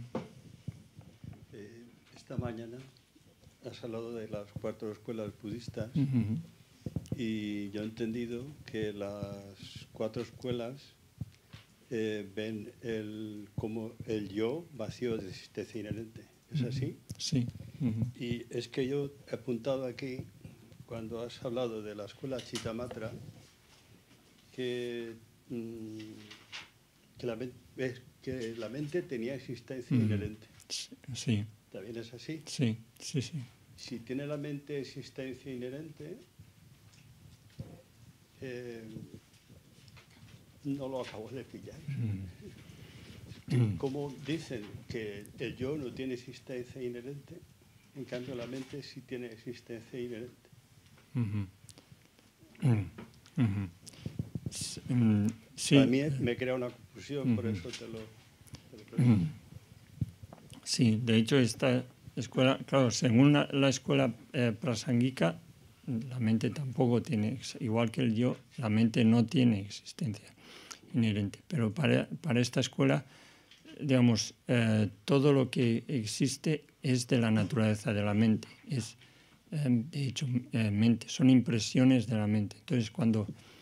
Esta mañana has hablado de las 4 escuelas budistas y yo he entendido que las 4 escuelas ven como el yo vacío de existencia inherente. ¿Es así? Sí. Y es que yo he apuntado aquí, cuando has hablado de la escuela Chittamatra, que la mente tenía existencia inherente. Sí. ¿También es así? Sí. Si tiene la mente existencia inherente, no lo acabo de pillar. ¿Cómo dicen que el yo no tiene existencia inherente? En cambio, la mente sí tiene existencia inherente. Sí. Para mí me crea una confusión, por eso te lo pregunto. Sí, de hecho esta escuela, claro, según la escuela prasángika, la mente tampoco tiene, igual que el yo, la mente no tiene existencia inherente. Pero para esta escuela, digamos, todo lo que existe es de la naturaleza de la mente. Es, de hecho, mente, son impresiones de la mente. Entonces, cuando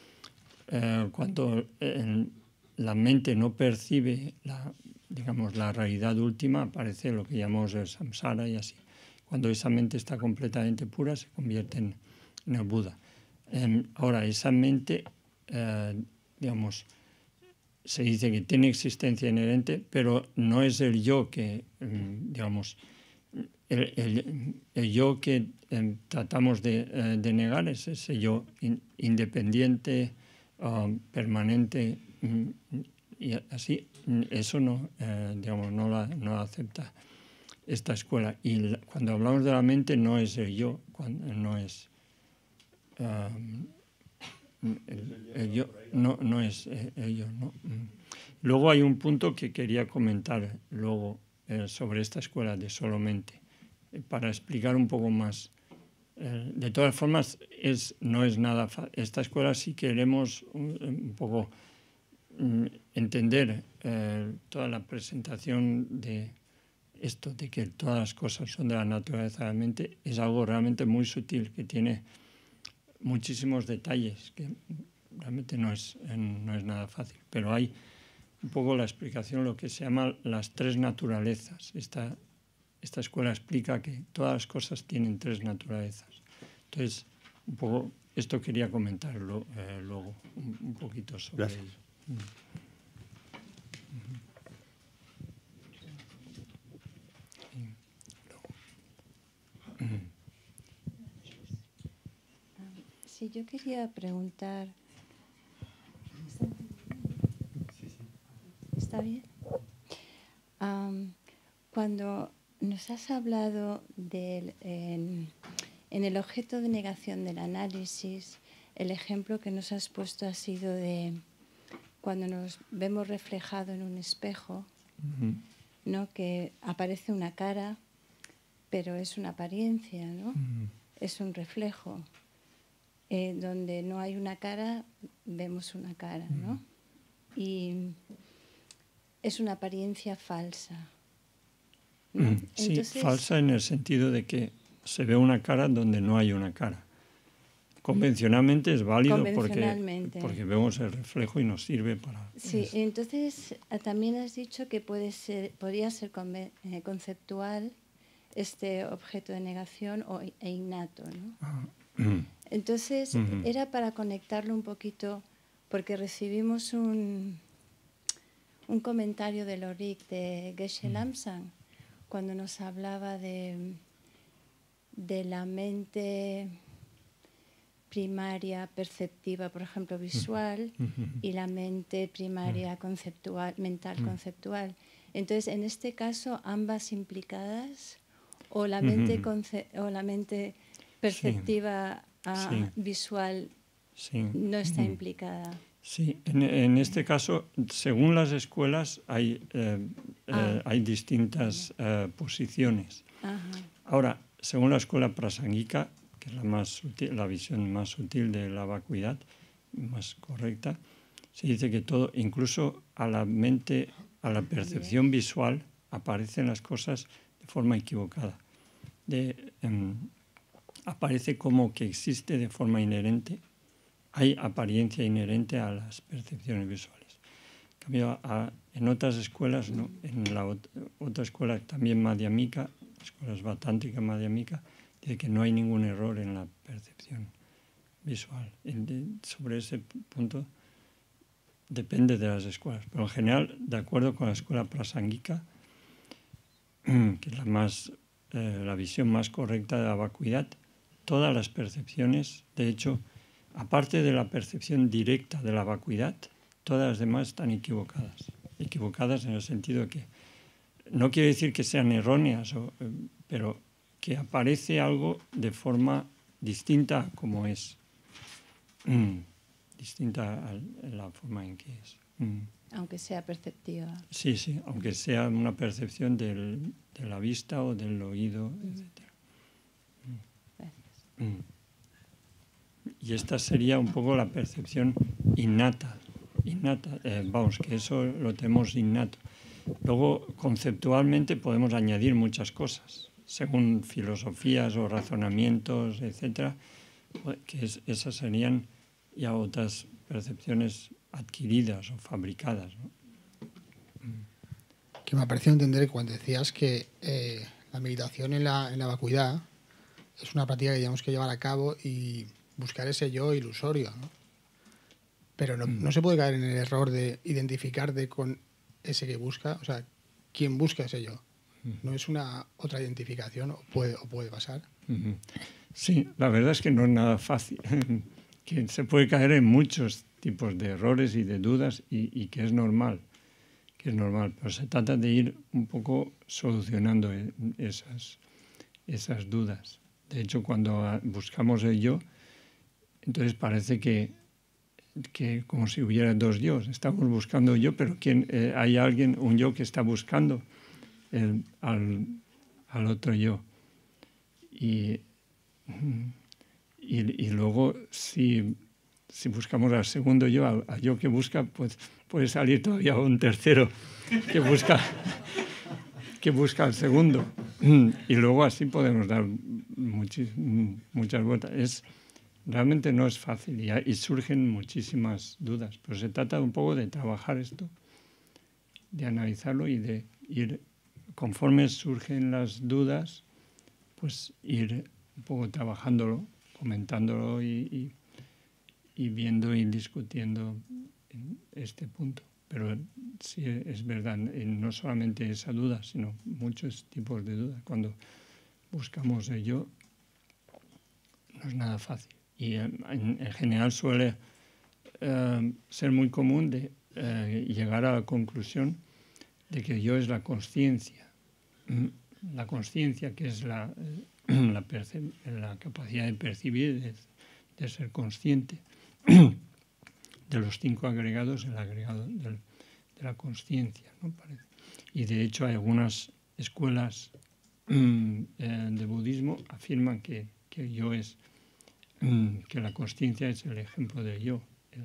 la mente no percibe la realidad última, aparece lo que llamamos el samsara y así. Cuando esa mente está completamente pura, se convierte en el Buda. Ahora, esa mente, digamos, se dice que tiene existencia inherente, pero no es el yo que, digamos, el yo que tratamos de negar, es ese yo independiente, permanente, y así, eso no, digamos, no lo acepta esta escuela. Y cuando hablamos de la mente no es el yo, no es el yo, no es el yo, ¿no? Luego hay un punto que quería comentar luego sobre esta escuela de solo mente, para explicar un poco más. De todas formas, no es nada fácil. Esta escuela, si queremos un poco entender toda la presentación de esto, de que todas las cosas son de la naturaleza de la mente, es algo realmente muy sutil, que tiene muchísimos detalles, que realmente no es nada fácil. Pero hay un poco la explicación, lo que se llama las 3 naturalezas. Esta escuela explica que todas las cosas tienen 3 naturalezas. Entonces, un poco esto quería comentarlo luego, un poquito sobre ello. Sí, yo quería preguntar. ¿Está bien? Cuando nos has hablado en el objeto de negación del análisis, el ejemplo que nos has puesto ha sido de cuando nos vemos reflejado en un espejo, ¿no? Que aparece una cara, pero es una apariencia, ¿no? Es un reflejo. Donde no hay una cara, vemos una cara, ¿no? Y es una apariencia falsa, ¿no? Sí, Entonces, falsa en el sentido de que se ve una cara donde no hay una cara. Convencionalmente es válido porque vemos el reflejo y nos sirve para... Sí, entonces también has dicho que podría ser conceptual este objeto de negación e innato, ¿no? Entonces, era para conectarlo un poquito, porque recibimos un comentario del Oric de Geshe Lamsang, cuando nos hablaba de la mente primaria perceptiva, por ejemplo, visual, y la mente primaria conceptual, mental conceptual. Entonces, en este caso, ambas implicadas, o la mente perceptiva visual no está implicada. Sí, en este caso, según las escuelas, hay distintas posiciones. Ahora, según la escuela prasángika, que es la visión más sutil de la vacuidad, más correcta, se dice que todo, incluso a la mente, a la percepción visual, aparecen las cosas de forma equivocada. Aparece como que existe de forma inherente, hay apariencia inherente a las percepciones visuales. En cambio, en otras escuelas, ¿no? En la otra escuela también madhyamika, escuela svatántrica madhyamika, dice que no hay ningún error en la percepción visual. Sobre ese punto depende de las escuelas, pero en general, de acuerdo con la escuela prasángika, que es la visión más correcta de la vacuidad, todas las percepciones, de hecho, aparte de la percepción directa de la vacuidad, todas las demás están equivocadas. Equivocadas en el sentido de que no quiere decir que sean erróneas, pero que aparece algo de forma distinta a como es. Distinta a la forma en que es. Aunque sea perceptiva. Sí, sí, aunque sea una percepción de la vista o del oído, etc. Gracias. Y esta sería un poco la percepción innata. Vamos, que eso lo tenemos innato. Luego, conceptualmente, podemos añadir muchas cosas, según filosofías o razonamientos, etcétera, que esas serían ya otras percepciones adquiridas o fabricadas, ¿no? Que me ha parecido entender cuando decías que la meditación en la vacuidad es una práctica que tenemos que llevar a cabo y buscar ese yo ilusorio, ¿no? Pero no se puede caer en el error de identificarte con ese que busca, o sea, ¿quién busca ese yo? ¿No es una otra identificación o puede pasar? Sí, la verdad es que no es nada fácil, que se puede caer en muchos tipos de errores y de dudas y que es normal, pero se trata de ir un poco solucionando esas dudas. De hecho, cuando buscamos el yo, entonces parece que como si hubiera dos yo. Estamos buscando yo, pero hay un yo que está buscando al otro yo. Y luego, si buscamos al segundo yo, al yo que busca, pues puede salir todavía un tercero que busca al segundo. Y luego así podemos dar muchas vueltas. Realmente no es fácil y surgen muchísimas dudas, pero se trata un poco de trabajar esto, de analizarlo y de ir, conforme surgen las dudas, pues ir un poco trabajándolo, comentándolo y viendo y discutiendo en este punto. Pero sí es verdad, no solamente esa duda, sino muchos tipos de dudas. Cuando buscamos el yo, no es nada fácil. Y en general suele ser muy común de llegar a la conclusión de que yo es la consciencia. La consciencia, que es la capacidad de percibir, de ser consciente. De los 5 agregados, el agregado de la consciencia, ¿no? Parece. Y de hecho hay algunas escuelas de budismo afirman que yo es que la consciencia es el ejemplo del yo.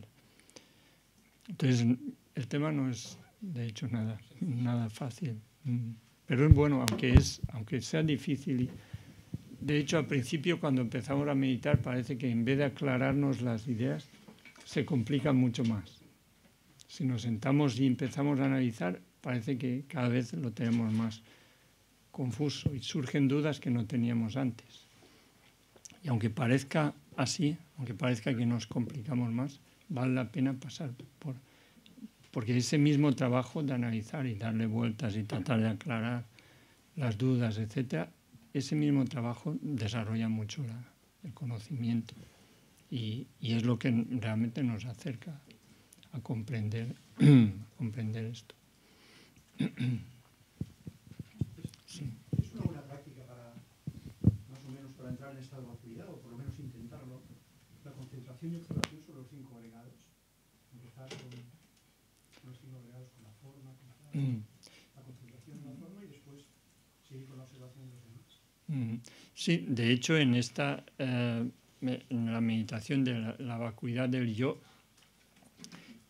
Entonces, el tema no es, de hecho, nada fácil. Pero es bueno, aunque sea difícil. De hecho, al principio, cuando empezamos a meditar, parece que en vez de aclararnos las ideas, se complican mucho más. Si nos sentamos y empezamos a analizar, parece que cada vez lo tenemos más confuso y surgen dudas que no teníamos antes. Y aunque parezca así, aunque parezca que nos complicamos más, vale la pena pasar porque ese mismo trabajo de analizar y darle vueltas y tratar de aclarar las dudas, etcétera, ese mismo trabajo desarrolla mucho el conocimiento y es lo que realmente nos acerca a comprender esto. Sí. ¿Es una buena práctica más o menos para entrar en estado de vacuidad, o por lo menos intentarlo? La concentración y observación sobre los 5 agregados. Empezar con los 5 agregados, con la forma, la concentración en la forma y después seguir con la observación de los demás. Sí, de hecho en la meditación de la vacuidad del yo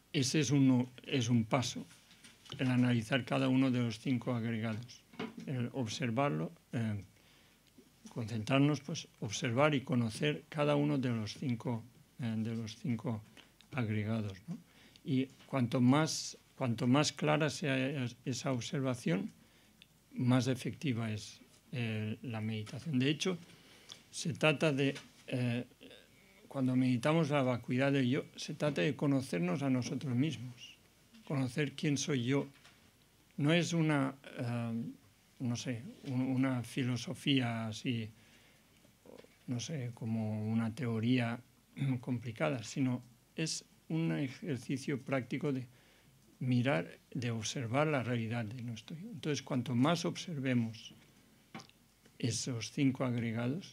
ese es un paso, el analizar cada uno de los 5 agregados, el observarlo, concentrarnos, pues observar y conocer cada uno de los 5 agregados, ¿no? Y cuanto más clara sea esa observación, más efectiva es la meditación. De hecho, se trata de, cuando meditamos la vacuidad del yo, se trata de conocernos a nosotros mismos, conocer quién soy yo. No es una filosofía así, no sé, como una teoría complicada, sino es un ejercicio práctico de mirar, de observar la realidad de nuestro yo. Entonces, cuanto más observemos esos 5 agregados,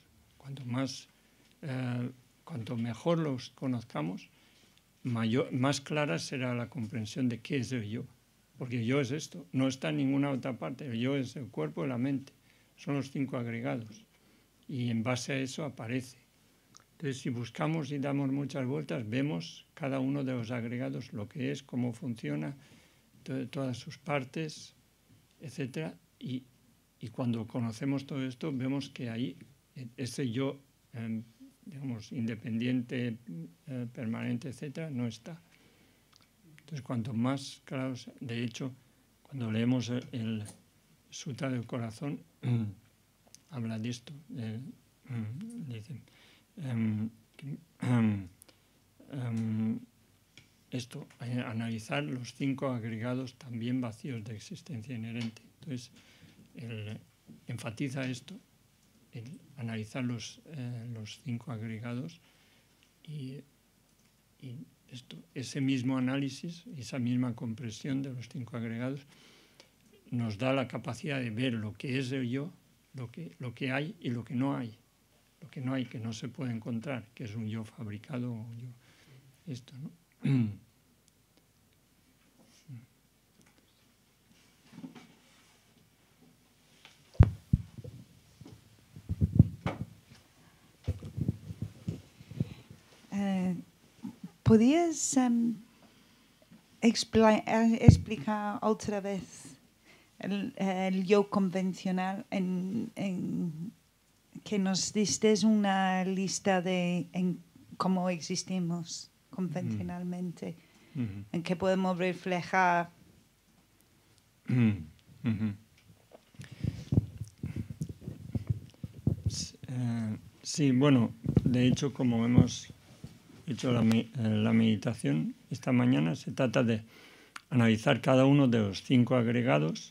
cuanto mejor los conozcamos, más clara será la comprensión de qué es el yo. Porque el yo es esto, no está en ninguna otra parte. El yo es el cuerpo y la mente, son los 5 agregados. Y en base a eso aparece. Entonces, si buscamos y damos muchas vueltas, vemos cada uno de los agregados, lo que es, cómo funciona, todas sus partes, etc. Y cuando conocemos todo esto, vemos que ahí ese yo, digamos, independiente, permanente, etc., no está. Entonces, cuanto más claros, de hecho, cuando leemos el Sutra del Corazón, habla de esto, dice, analizar los 5 agregados también vacíos de existencia inherente. Entonces, enfatiza esto, el analizar los 5 agregados y ese mismo análisis, esa misma comprensión de los 5 agregados nos da la capacidad de ver lo que es el yo, lo que hay y lo que no hay. Lo que no hay, que no se puede encontrar, que es un yo fabricado, un yo, esto, ¿no? ¿Podrías explicar otra vez el yo convencional que nos diste una lista de cómo existimos convencionalmente, en que podemos reflejar? Sí, bueno, de hecho, como hemos hecho la meditación esta mañana, se trata de analizar cada uno de los 5 agregados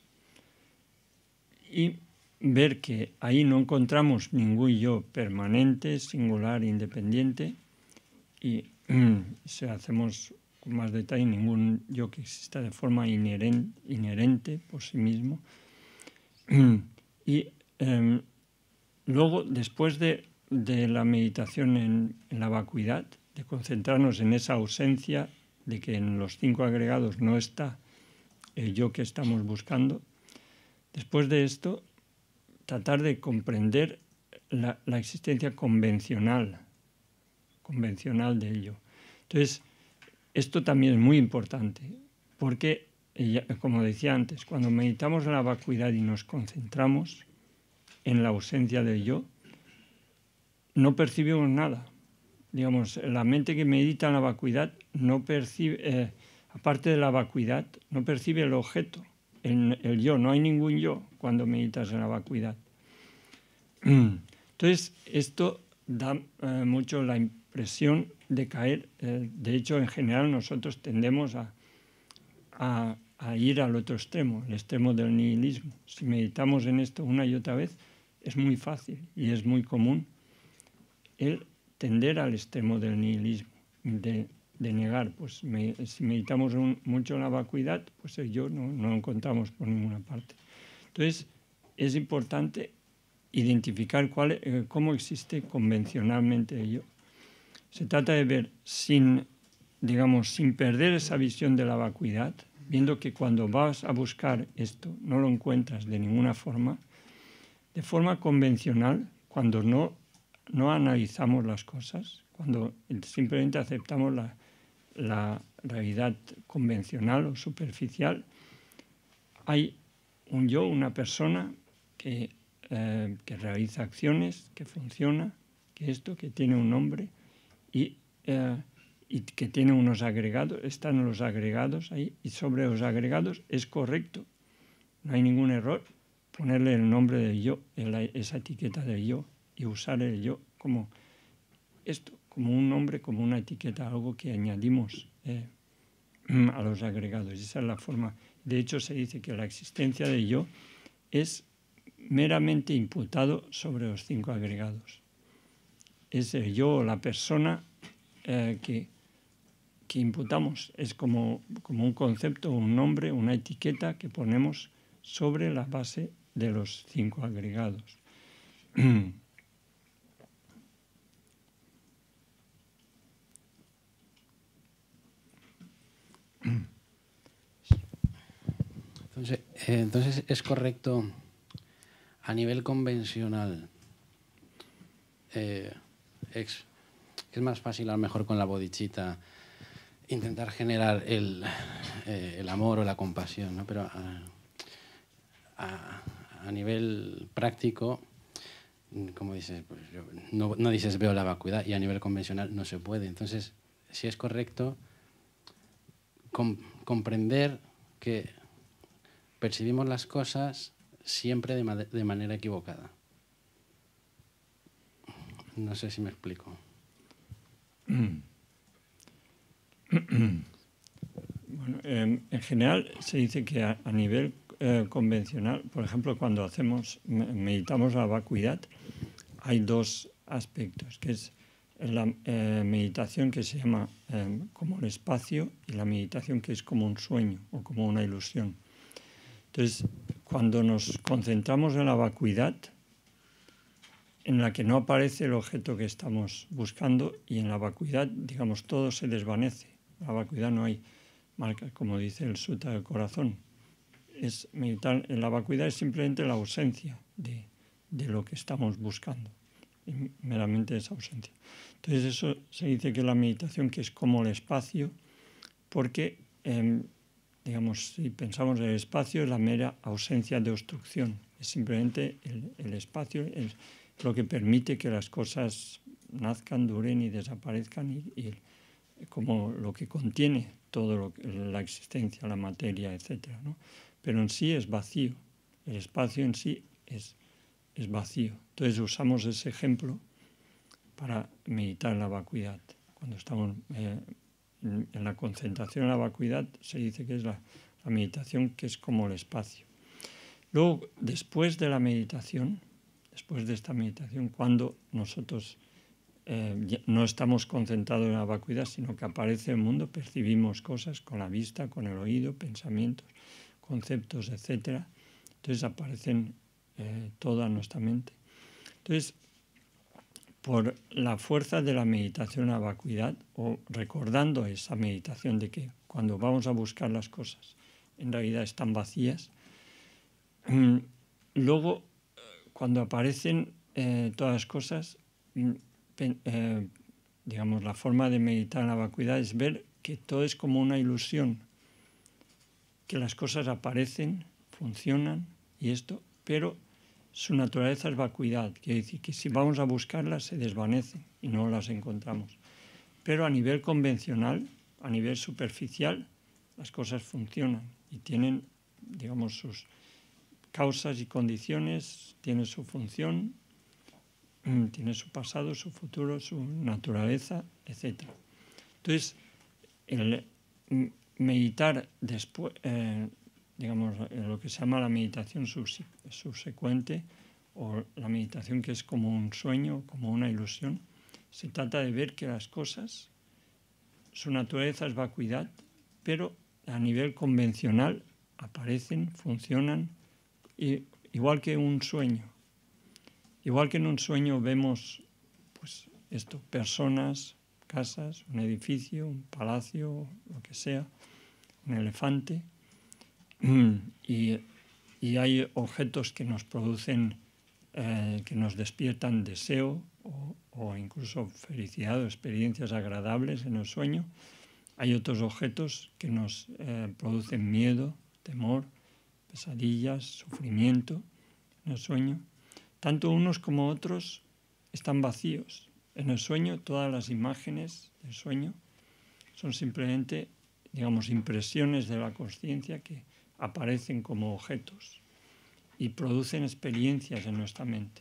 y ver que ahí no encontramos ningún yo permanente, singular, independiente, y si hacemos con más detalle, ningún yo que exista de forma inherente por sí mismo. Y luego, después de la meditación en la vacuidad, de concentrarnos en esa ausencia de que en los 5 agregados no está el yo que estamos buscando, después de esto, tratar de comprender la existencia convencional de ello. Entonces, esto también es muy importante, porque, como decía antes, cuando meditamos en la vacuidad y nos concentramos en la ausencia del yo, no percibimos nada. Digamos, la mente que medita en la vacuidad no percibe, aparte de la vacuidad, no percibe el objeto, el yo. No hay ningún yo cuando meditas en la vacuidad. Entonces, esto da mucho la impresión de caer. De hecho, en general, nosotros tendemos a ir al otro extremo, el extremo del nihilismo. Si meditamos en esto una y otra vez, es muy fácil y es muy común el tender al extremo del nihilismo, de negar. Pues si meditamos mucho en la vacuidad, pues el yo no lo encontramos por ninguna parte. Entonces, es importante identificar cómo existe convencionalmente el yo. Se trata de ver sin perder esa visión de la vacuidad, viendo que cuando vas a buscar esto no lo encuentras de ninguna forma, de forma convencional, cuando no analizamos las cosas, cuando simplemente aceptamos la realidad convencional o superficial, hay un yo, una persona que realiza acciones, que funciona, que tiene un nombre y que tiene unos agregados, están los agregados ahí, y sobre los agregados es correcto, no hay ningún error ponerle el nombre del yo, esa etiqueta del yo, y usar el yo como como un nombre, como una etiqueta, algo que añadimos a los agregados. Esa es la forma. De hecho, se dice que la existencia del yo es meramente imputado sobre los 5 agregados. Es el yo o la persona que imputamos. Es como un concepto, un nombre, una etiqueta que ponemos sobre la base de los 5 agregados. Entonces es correcto a nivel convencional. Es más fácil a lo mejor con la bodhicitta intentar generar el amor o la compasión, ¿no? Pero a nivel práctico, como dices, pues no dices veo la vacuidad, y a nivel convencional no se puede. Entonces, si es correcto comprender que percibimos las cosas siempre de manera equivocada. No sé si me explico. Bueno, en general se dice que a nivel convencional, por ejemplo, cuando meditamos la vacuidad, hay 2 aspectos, que es la meditación que se llama como el espacio y la meditación que es como un sueño o como una ilusión. Entonces, cuando nos concentramos en la vacuidad, en la que no aparece el objeto que estamos buscando, y en la vacuidad, digamos, todo se desvanece. En la vacuidad no hay marca, como dice el Sutta del Corazón. Es meditar en la vacuidad es simplemente la ausencia de lo que estamos buscando, meramente esa ausencia. Entonces eso se dice que la meditación que es como el espacio, porque digamos, si pensamos en el espacio, es la mera ausencia de obstrucción. Es simplemente el espacio, es lo que permite que las cosas nazcan, duren y desaparezcan, y como lo que contiene todo la existencia, la materia, etc., ¿no? Pero en sí es vacío. El espacio en sí es vacío. Entonces usamos ese ejemplo para meditar en la vacuidad. Cuando estamos en la concentración en la vacuidad, se dice que es la meditación que es como el espacio. Luego, después de la meditación, después de esta meditación, cuando nosotros no estamos concentrados en la vacuidad, sino que aparece el mundo, percibimos cosas con la vista, con el oído, pensamientos, conceptos, etc. Entonces aparecen toda nuestra mente. Entonces, por la fuerza de la meditación en la vacuidad, o recordando esa meditación de que cuando vamos a buscar las cosas, en realidad están vacías, luego, cuando aparecen todas las cosas, digamos, la forma de meditar en la vacuidad es ver que todo es como una ilusión, que las cosas aparecen, funcionan y esto, pero su naturaleza es vacuidad, quiere decir que si vamos a buscarlas se desvanecen y no las encontramos. Pero a nivel convencional, a nivel superficial, las cosas funcionan y tienen, digamos, sus causas y condiciones, tienen su función, tiene su pasado, su futuro, su naturaleza, etc. Entonces, el meditar después, digamos, lo que se llama la meditación subsecuente, o la meditación que es como un sueño, como una ilusión, se trata de ver que las cosas, su naturaleza es vacuidad, pero a nivel convencional aparecen, funcionan, igual que un sueño. Igual que en un sueño vemos, pues, personas, casas, un edificio, un palacio, lo que sea, un elefante, y hay objetos que nos producen, que nos despiertan deseo o incluso felicidad o experiencias agradables en el sueño. Hay otros objetos que nos producen miedo, temor, pesadillas, sufrimiento en el sueño. Tanto unos como otros están vacíos. En el sueño, todas las imágenes del sueño son simplemente, digamos, impresiones de la consciencia que aparecen como objetos y producen experiencias en nuestra mente.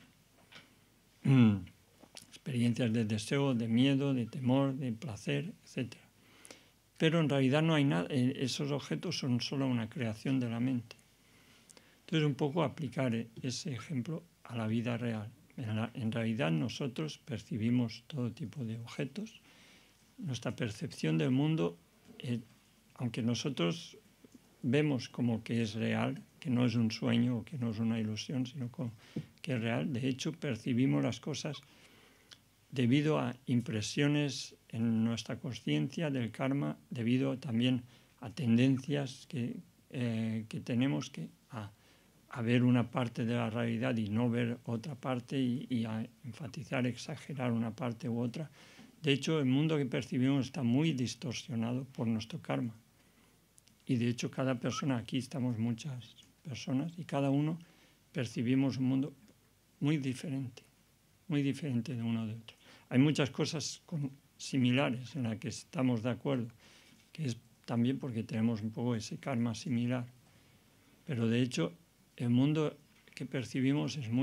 Experiencias de deseo, de miedo, de temor, de placer, etc. Pero en realidad no hay nada, esos objetos son solo una creación de la mente. Entonces, un poco aplicar ese ejemplo a la vida real. En realidad nosotros percibimos todo tipo de objetos. Nuestra percepción del mundo, aunque nosotros vemos como que es real, que no es un sueño o que no es una ilusión, sino que es real, de hecho percibimos las cosas debido a impresiones en nuestra consciencia del karma, debido también a tendencias que tenemos a ver una parte de la realidad y no ver otra parte y a enfatizar, exagerar una parte u otra. De hecho, el mundo que percibimos está muy distorsionado por nuestro karma. Y de hecho, cada persona, aquí estamos muchas personas, y cada uno percibimos un mundo muy diferente de uno de otro. Hay muchas cosas similares en las que estamos de acuerdo, que es también porque tenemos un poco ese karma similar. Pero de hecho, el mundo que percibimos es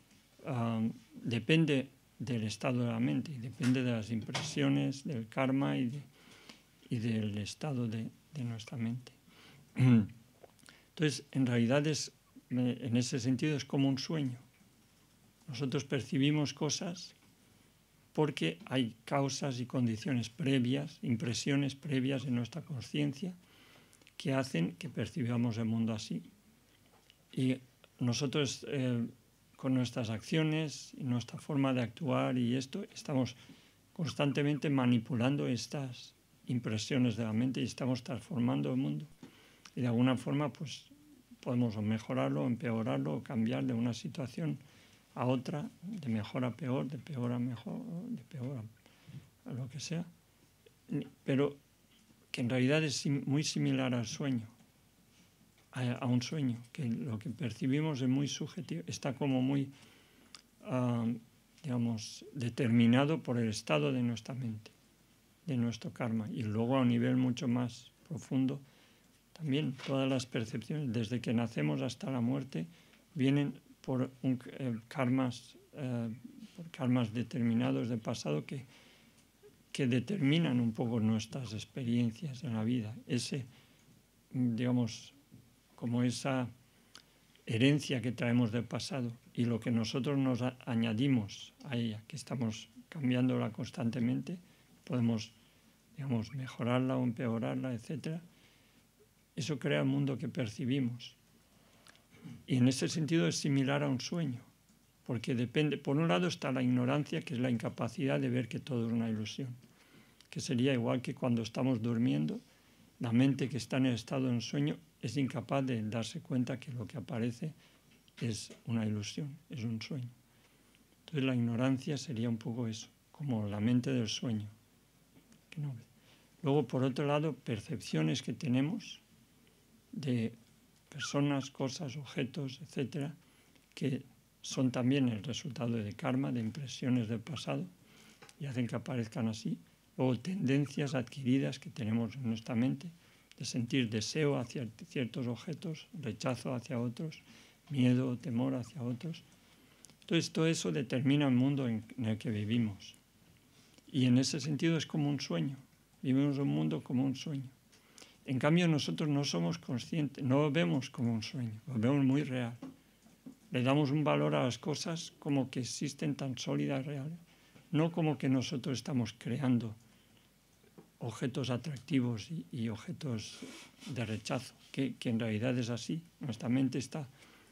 depende del estado de la mente, y depende de las impresiones, del karma y del estado de nuestra mente. Entonces, en realidad en ese sentido es como un sueño. Nosotros percibimos cosas porque hay causas y condiciones previas, impresiones previas en nuestra conciencia que hacen que percibamos el mundo así. Y nosotros con nuestras acciones y nuestra forma de actuar y esto, estamos constantemente manipulando estas impresiones de la mente y estamos transformando el mundo. Y de alguna forma pues podemos o mejorarlo, o empeorarlo, o cambiar de una situación a otra, de mejor a peor, de peor a mejor, de peor a lo que sea. Pero que en realidad es muy similar al sueño, a un sueño, que lo que percibimos es muy subjetivo, está como muy, digamos, determinado por el estado de nuestra mente, de nuestro karma. Y luego a un nivel mucho más profundo, también todas las percepciones, desde que nacemos hasta la muerte, vienen por karmas determinados del pasado que determinan un poco nuestras experiencias en la vida. Digamos, como esa herencia que traemos del pasado y lo que nosotros nos añadimos a ella, que estamos cambiándola constantemente, podemos, digamos, mejorarla o empeorarla, etc. Eso crea el mundo que percibimos. Y en ese sentido es similar a un sueño, porque depende, por un lado está la ignorancia, que es la incapacidad de ver que todo es una ilusión, que sería igual que cuando estamos durmiendo, la mente que está en el estado de un sueño es incapaz de darse cuenta que lo que aparece es una ilusión, es un sueño. Entonces la ignorancia sería un poco eso, como la mente del sueño, que no ve. Luego, por otro lado, percepciones que tenemos de personas, cosas, objetos, etcétera, que son también el resultado de karma, de impresiones del pasado, y hacen que aparezcan así. Luego, tendencias adquiridas que tenemos en nuestra mente, de sentir deseo hacia ciertos objetos, rechazo hacia otros, miedo o temor hacia otros. Entonces, todo eso determina el mundo en el que vivimos. Y en ese sentido es como un sueño. Vivimos un mundo como un sueño. En cambio, nosotros no somos conscientes, no lo vemos como un sueño, lo vemos muy real. Le damos un valor a las cosas como que existen tan sólidas, reales, no como que nosotros estamos creando objetos atractivos y objetos de rechazo, que en realidad es así. Nuestra mente está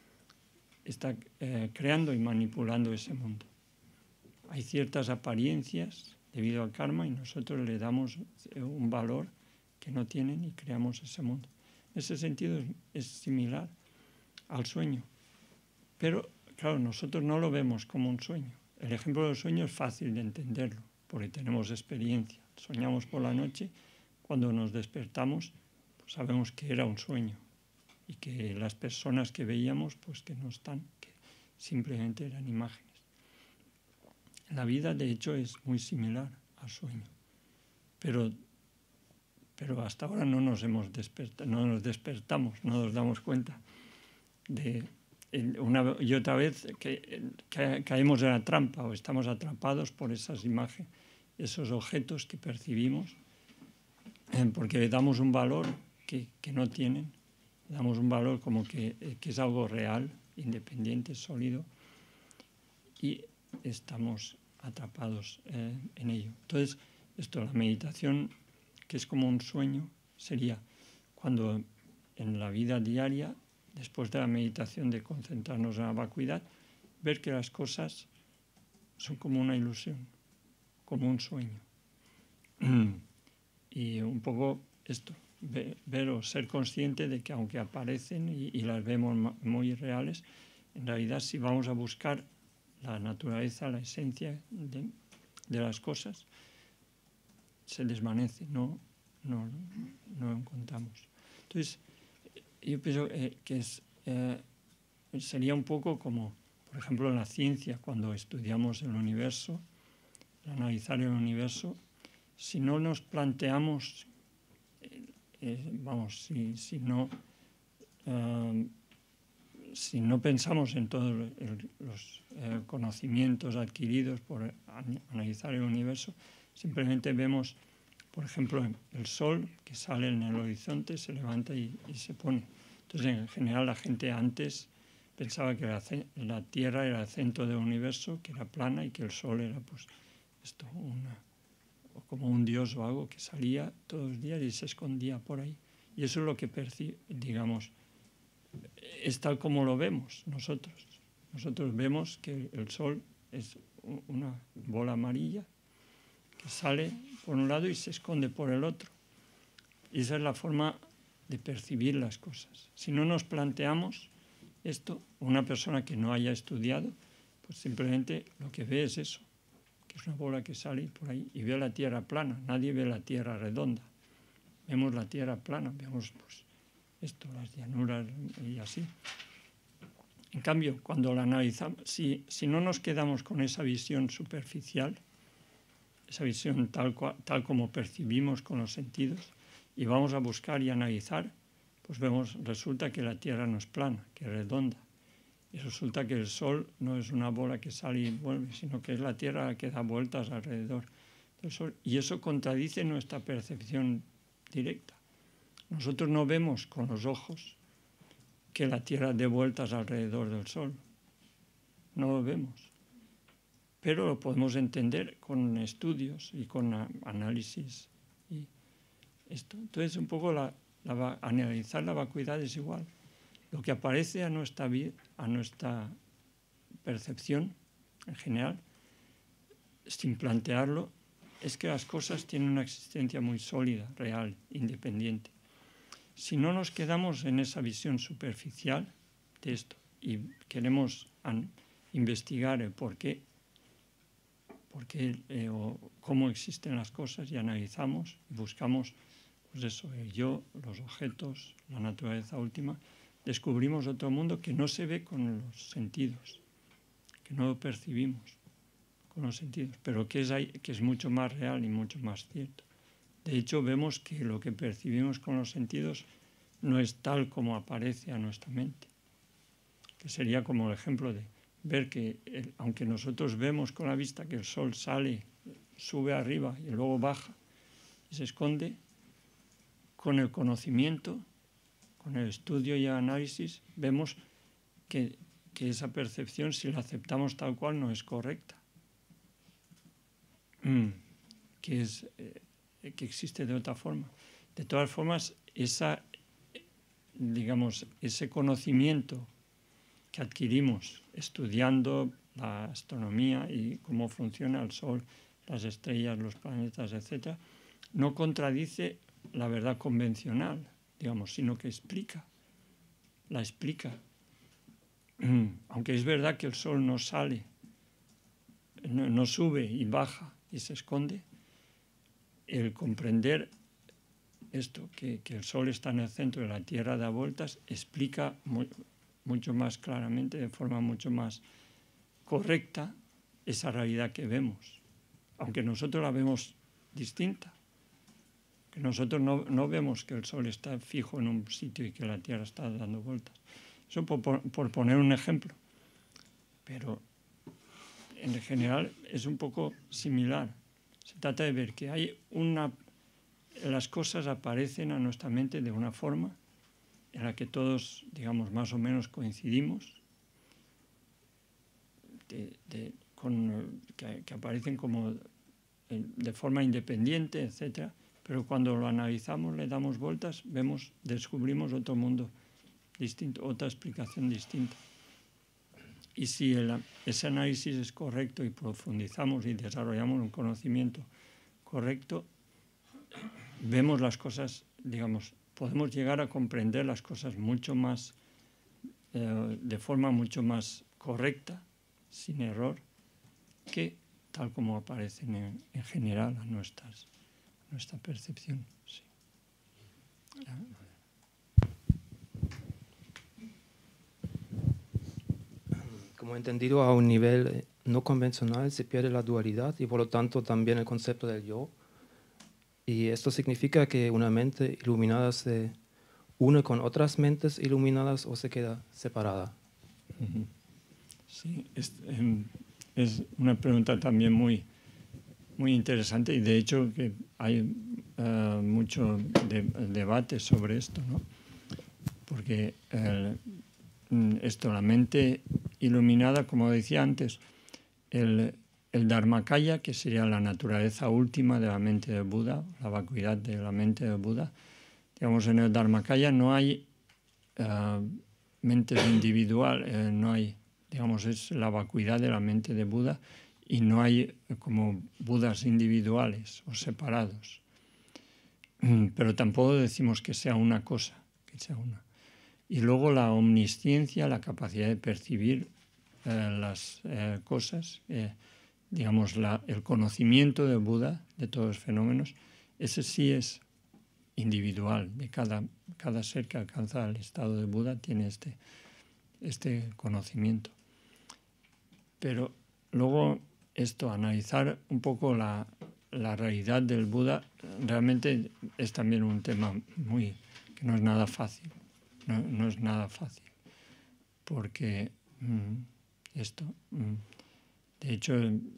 creando y manipulando ese mundo. Hay ciertas apariencias debido al karma y nosotros le damos un valor que no tienen y creamos ese mundo. En ese sentido es similar al sueño. Pero, claro, nosotros no lo vemos como un sueño. El ejemplo del sueño es fácil de entenderlo, porque tenemos experiencia. Soñamos por la noche, cuando nos despertamos, pues sabemos que era un sueño y que las personas que veíamos, pues que no están, que simplemente eran imágenes. La vida, de hecho, es muy similar al sueño, pero hasta ahora no nos despertamos, no nos damos cuenta de una y otra vez que caemos en la trampa o estamos atrapados por esas imágenes, esos objetos que percibimos, porque le damos un valor que no tienen, le damos un valor como que es algo real, independiente, sólido, y estamos atrapados en ello. Entonces, la meditación, que es como un sueño, sería cuando en la vida diaria, después de la meditación de concentrarnos en la vacuidad, ver que las cosas son como una ilusión, como un sueño. Y un poco esto, ver o ser consciente de que aunque aparecen y las vemos muy reales, en realidad si vamos a buscar la naturaleza, la esencia de las cosas, se desvanece, no encontramos. Entonces, yo pienso que sería un poco como, por ejemplo, en la ciencia, cuando estudiamos el universo, analizar el universo, si no nos planteamos, si no pensamos en todos los conocimientos adquiridos por analizar el universo, simplemente vemos, por ejemplo, el sol que sale en el horizonte, se levanta y se pone. Entonces, en general, la gente antes pensaba que la Tierra era el centro del universo, que era plana y que el sol era pues como un dios o algo que salía todos los días y se escondía por ahí. Y eso es lo que digamos, es tal como lo vemos nosotros. Nosotros vemos que el sol es una bola amarilla que sale por un lado y se esconde por el otro. Y esa es la forma de percibir las cosas. Si no nos planteamos esto, una persona que no haya estudiado, pues simplemente lo que ve es eso, que es una bola que sale por ahí y ve la Tierra plana. Nadie ve la Tierra redonda. Vemos la Tierra plana, vemos pues las llanuras y así. En cambio, cuando la analizamos, si no nos quedamos con esa visión superficial, esa visión tal como percibimos con los sentidos, y vamos a buscar y analizar, pues resulta que la Tierra no es plana, que es redonda. Y resulta que el Sol no es una bola que sale y vuelve, sino que es la Tierra que da vueltas alrededor del Sol. Y eso contradice nuestra percepción directa. Nosotros no vemos con los ojos que la Tierra dé vueltas alrededor del Sol. No lo vemos. Pero lo podemos entender con estudios y con análisis. Y esto. Entonces, un poco analizar la vacuidad es igual. Lo que aparece a nuestra percepción en general, sin plantearlo, es que las cosas tienen una existencia muy sólida, real, independiente. Si no nos quedamos en esa visión superficial de esto y queremos investigar el por qué o cómo existen las cosas y analizamos y buscamos pues eso, el yo, los objetos, la naturaleza última, descubrimos otro mundo que no se ve con los sentidos, que no lo percibimos con los sentidos, pero que es mucho más real y mucho más cierto. De hecho, vemos que lo que percibimos con los sentidos no es tal como aparece a nuestra mente, que sería como el ejemplo de ver que, aunque nosotros vemos con la vista que el sol sube arriba y luego baja y se esconde, con el conocimiento, con el estudio y el análisis, vemos que esa percepción, si la aceptamos tal cual, no es correcta. Que existe de otra forma. De todas formas, ese conocimiento que adquirimos estudiando la astronomía y cómo funciona el Sol, las estrellas, los planetas, etc., no contradice la verdad convencional, sino que la explica. Aunque es verdad que el Sol no sale, no sube y baja y se esconde, el comprender esto, que el Sol está en el centro y la Tierra da vueltas, explica mucho más claramente, de forma mucho más correcta, esa realidad que vemos. Aunque nosotros la vemos distinta. Que nosotros no vemos que el Sol está fijo en un sitio y que la Tierra está dando vueltas. Eso por poner un ejemplo. Pero en general es un poco similar. Se trata de ver que hay las cosas aparecen a nuestra mente de una forma en la que todos, digamos, más o menos coincidimos, que aparecen como de forma independiente, etcétera. Pero cuando lo analizamos, le damos vueltas, descubrimos otro mundo distinto, otra explicación distinta. Y si ese análisis es correcto y profundizamos y desarrollamos un conocimiento correcto, vemos las cosas, digamos, podemos llegar a comprender las cosas mucho más, de forma mucho más correcta, sin error, que tal como aparecen en general a nuestra percepción. Sí. Como he entendido, a un nivel no convencional se pierde la dualidad y por lo tanto también el concepto del yo. Y esto significa que una mente iluminada se une con otras mentes iluminadas o se queda separada. Sí, es una pregunta también muy interesante y de hecho que hay mucho debate sobre esto, ¿no? Porque la mente iluminada, como decía antes, el Dharmakaya, que sería la naturaleza última de la mente de Buda, la vacuidad de la mente de Buda, digamos, en el Dharmakaya no hay mentes individuales, no hay, digamos, es la vacuidad de la mente de Buda y no hay como Budas individuales o separados. Pero tampoco decimos que sea una cosa, que sea una. Y luego la omnisciencia, la capacidad de percibir las cosas, digamos, el conocimiento de Buda, de todos los fenómenos, ese sí es individual. De cada ser que alcanza el estado de Buda tiene este conocimiento. Pero luego analizar un poco la realidad del Buda, realmente es también un tema que no es nada fácil. No es nada fácil, porque de hecho,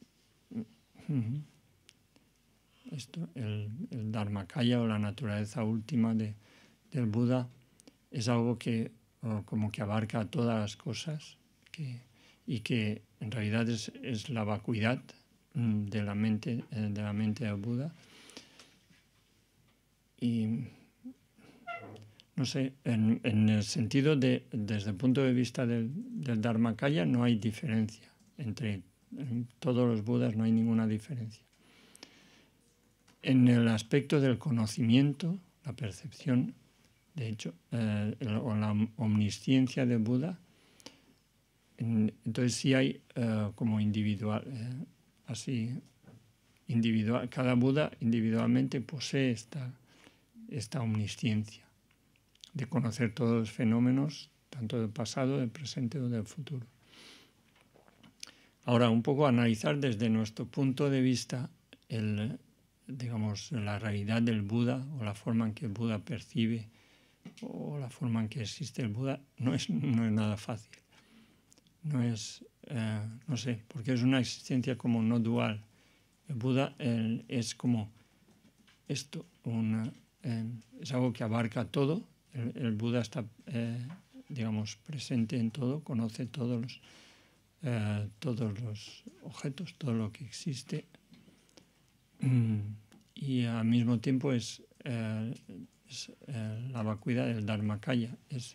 el Dharmakaya o la naturaleza última del Buda es algo que como que abarca todas las cosas y que en realidad es la vacuidad de la mente del Buda. Y no sé, en el sentido desde el punto de vista del Dharmakaya no hay diferencia. En todos los Budas no hay ninguna diferencia. En el aspecto del conocimiento, la percepción, de hecho, o la omnisciencia de Buda, entonces sí hay como individual, individual. Cada Buda individualmente posee esta omnisciencia de conocer todos los fenómenos, tanto del pasado, del presente o del futuro. Ahora, un poco analizar desde nuestro punto de vista digamos, la realidad del Buda o la forma en que el Buda percibe o la forma en que existe el Buda no es nada fácil. No es, no sé, porque es una existencia como no dual. El Buda es como esto, es algo que abarca todo. El Buda está, digamos, presente en todo, conoce todos los objetos, todo lo que existe. Y al mismo tiempo es la vacuidad del Dharmakaya. Es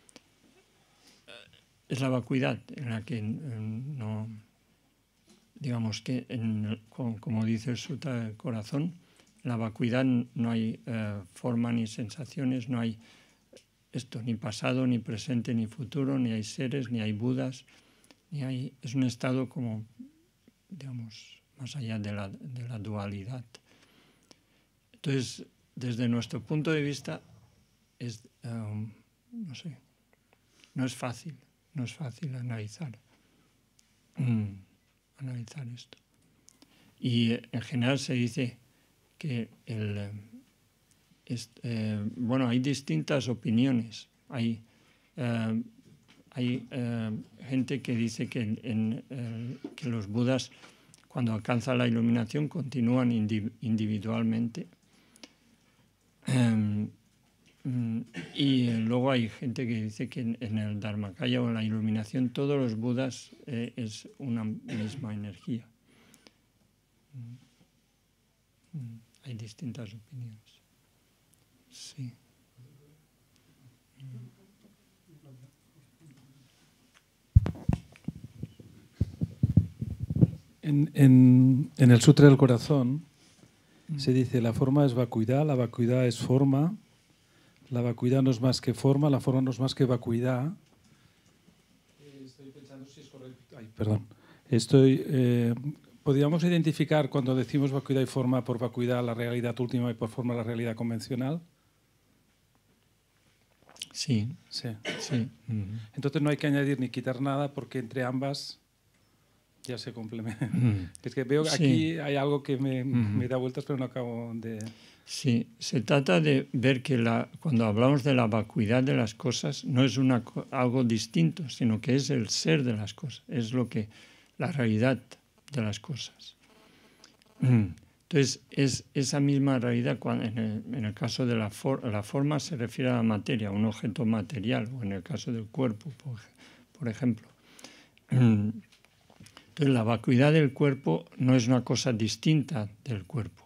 la vacuidad en la que no, digamos que, como dice el Sutra del Corazón, en la vacuidad no hay forma ni sensaciones, no hay ni pasado, ni presente, ni futuro, ni hay seres, ni hay Budas, es un estado como, digamos, más allá de la dualidad. Entonces, desde nuestro punto de vista, no sé, no es fácil analizar esto. Y en general se dice que hay distintas opiniones. Hay gente que dice que los budas, cuando alcanzan la iluminación, continúan individualmente. Y luego hay gente que dice que en el Dharmakaya o en la iluminación todos los budas es una misma energía. Hay distintas opiniones. Sí. En el Sutra del Corazón se dice: la forma es vacuidad, la vacuidad es forma, la vacuidad no es más que forma, la forma no es más que vacuidad. Estoy pensando si es correcto. Ay, perdón. ¿Podríamos identificar cuando decimos vacuidad y forma por vacuidad la realidad última y por forma la realidad convencional? Sí. Sí. Sí. Entonces no hay que añadir ni quitar nada porque entre ambas ya se complementan. Es que veo que aquí hay algo que me da vueltas pero no acabo de... Sí, se trata de ver que cuando hablamos de la vacuidad de las cosas no es algo distinto, sino que es el ser de las cosas, es la realidad de las cosas. Entonces, es esa misma realidad, en el caso de la forma se refiere a la materia, un objeto material, o en el caso del cuerpo, por ejemplo. Entonces, la vacuidad del cuerpo no es una cosa distinta del cuerpo.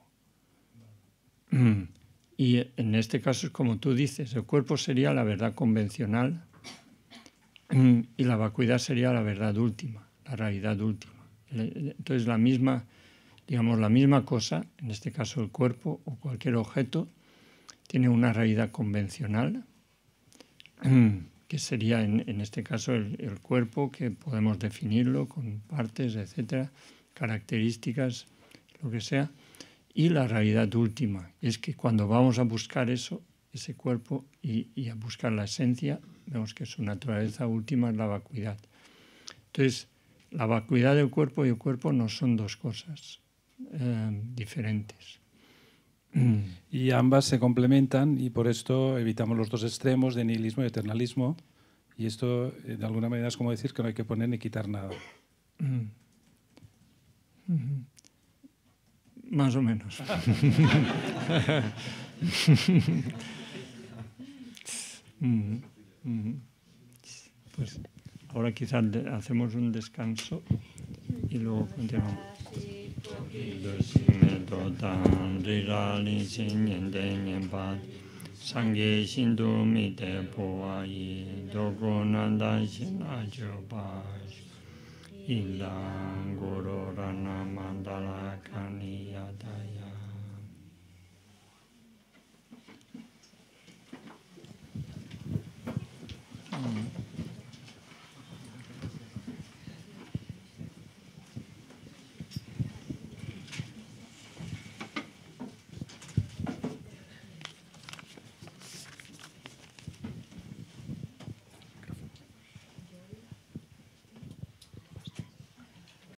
Y en este caso es como tú dices, el cuerpo sería la verdad convencional y la vacuidad sería la verdad última, la realidad última. Entonces la misma cosa, en este caso el cuerpo o cualquier objeto, tiene una realidad convencional, que sería en este caso el cuerpo, que podemos definirlo con partes, etcétera, características, lo que sea, y la realidad última. Es que cuando vamos a buscar ese cuerpo y a buscar la esencia, vemos que su naturaleza última es la vacuidad. Entonces, la vacuidad del cuerpo y el cuerpo no son dos cosas diferentes. Y ambas se complementan y por esto evitamos los dos extremos de nihilismo y eternalismo. Y esto, de alguna manera, es como decir que no hay que poner ni quitar nada. Más o menos. Pues ahora quizás hacemos un descanso y luego continuamos. Ilang Guru Rana Mandala Kaniyadaya.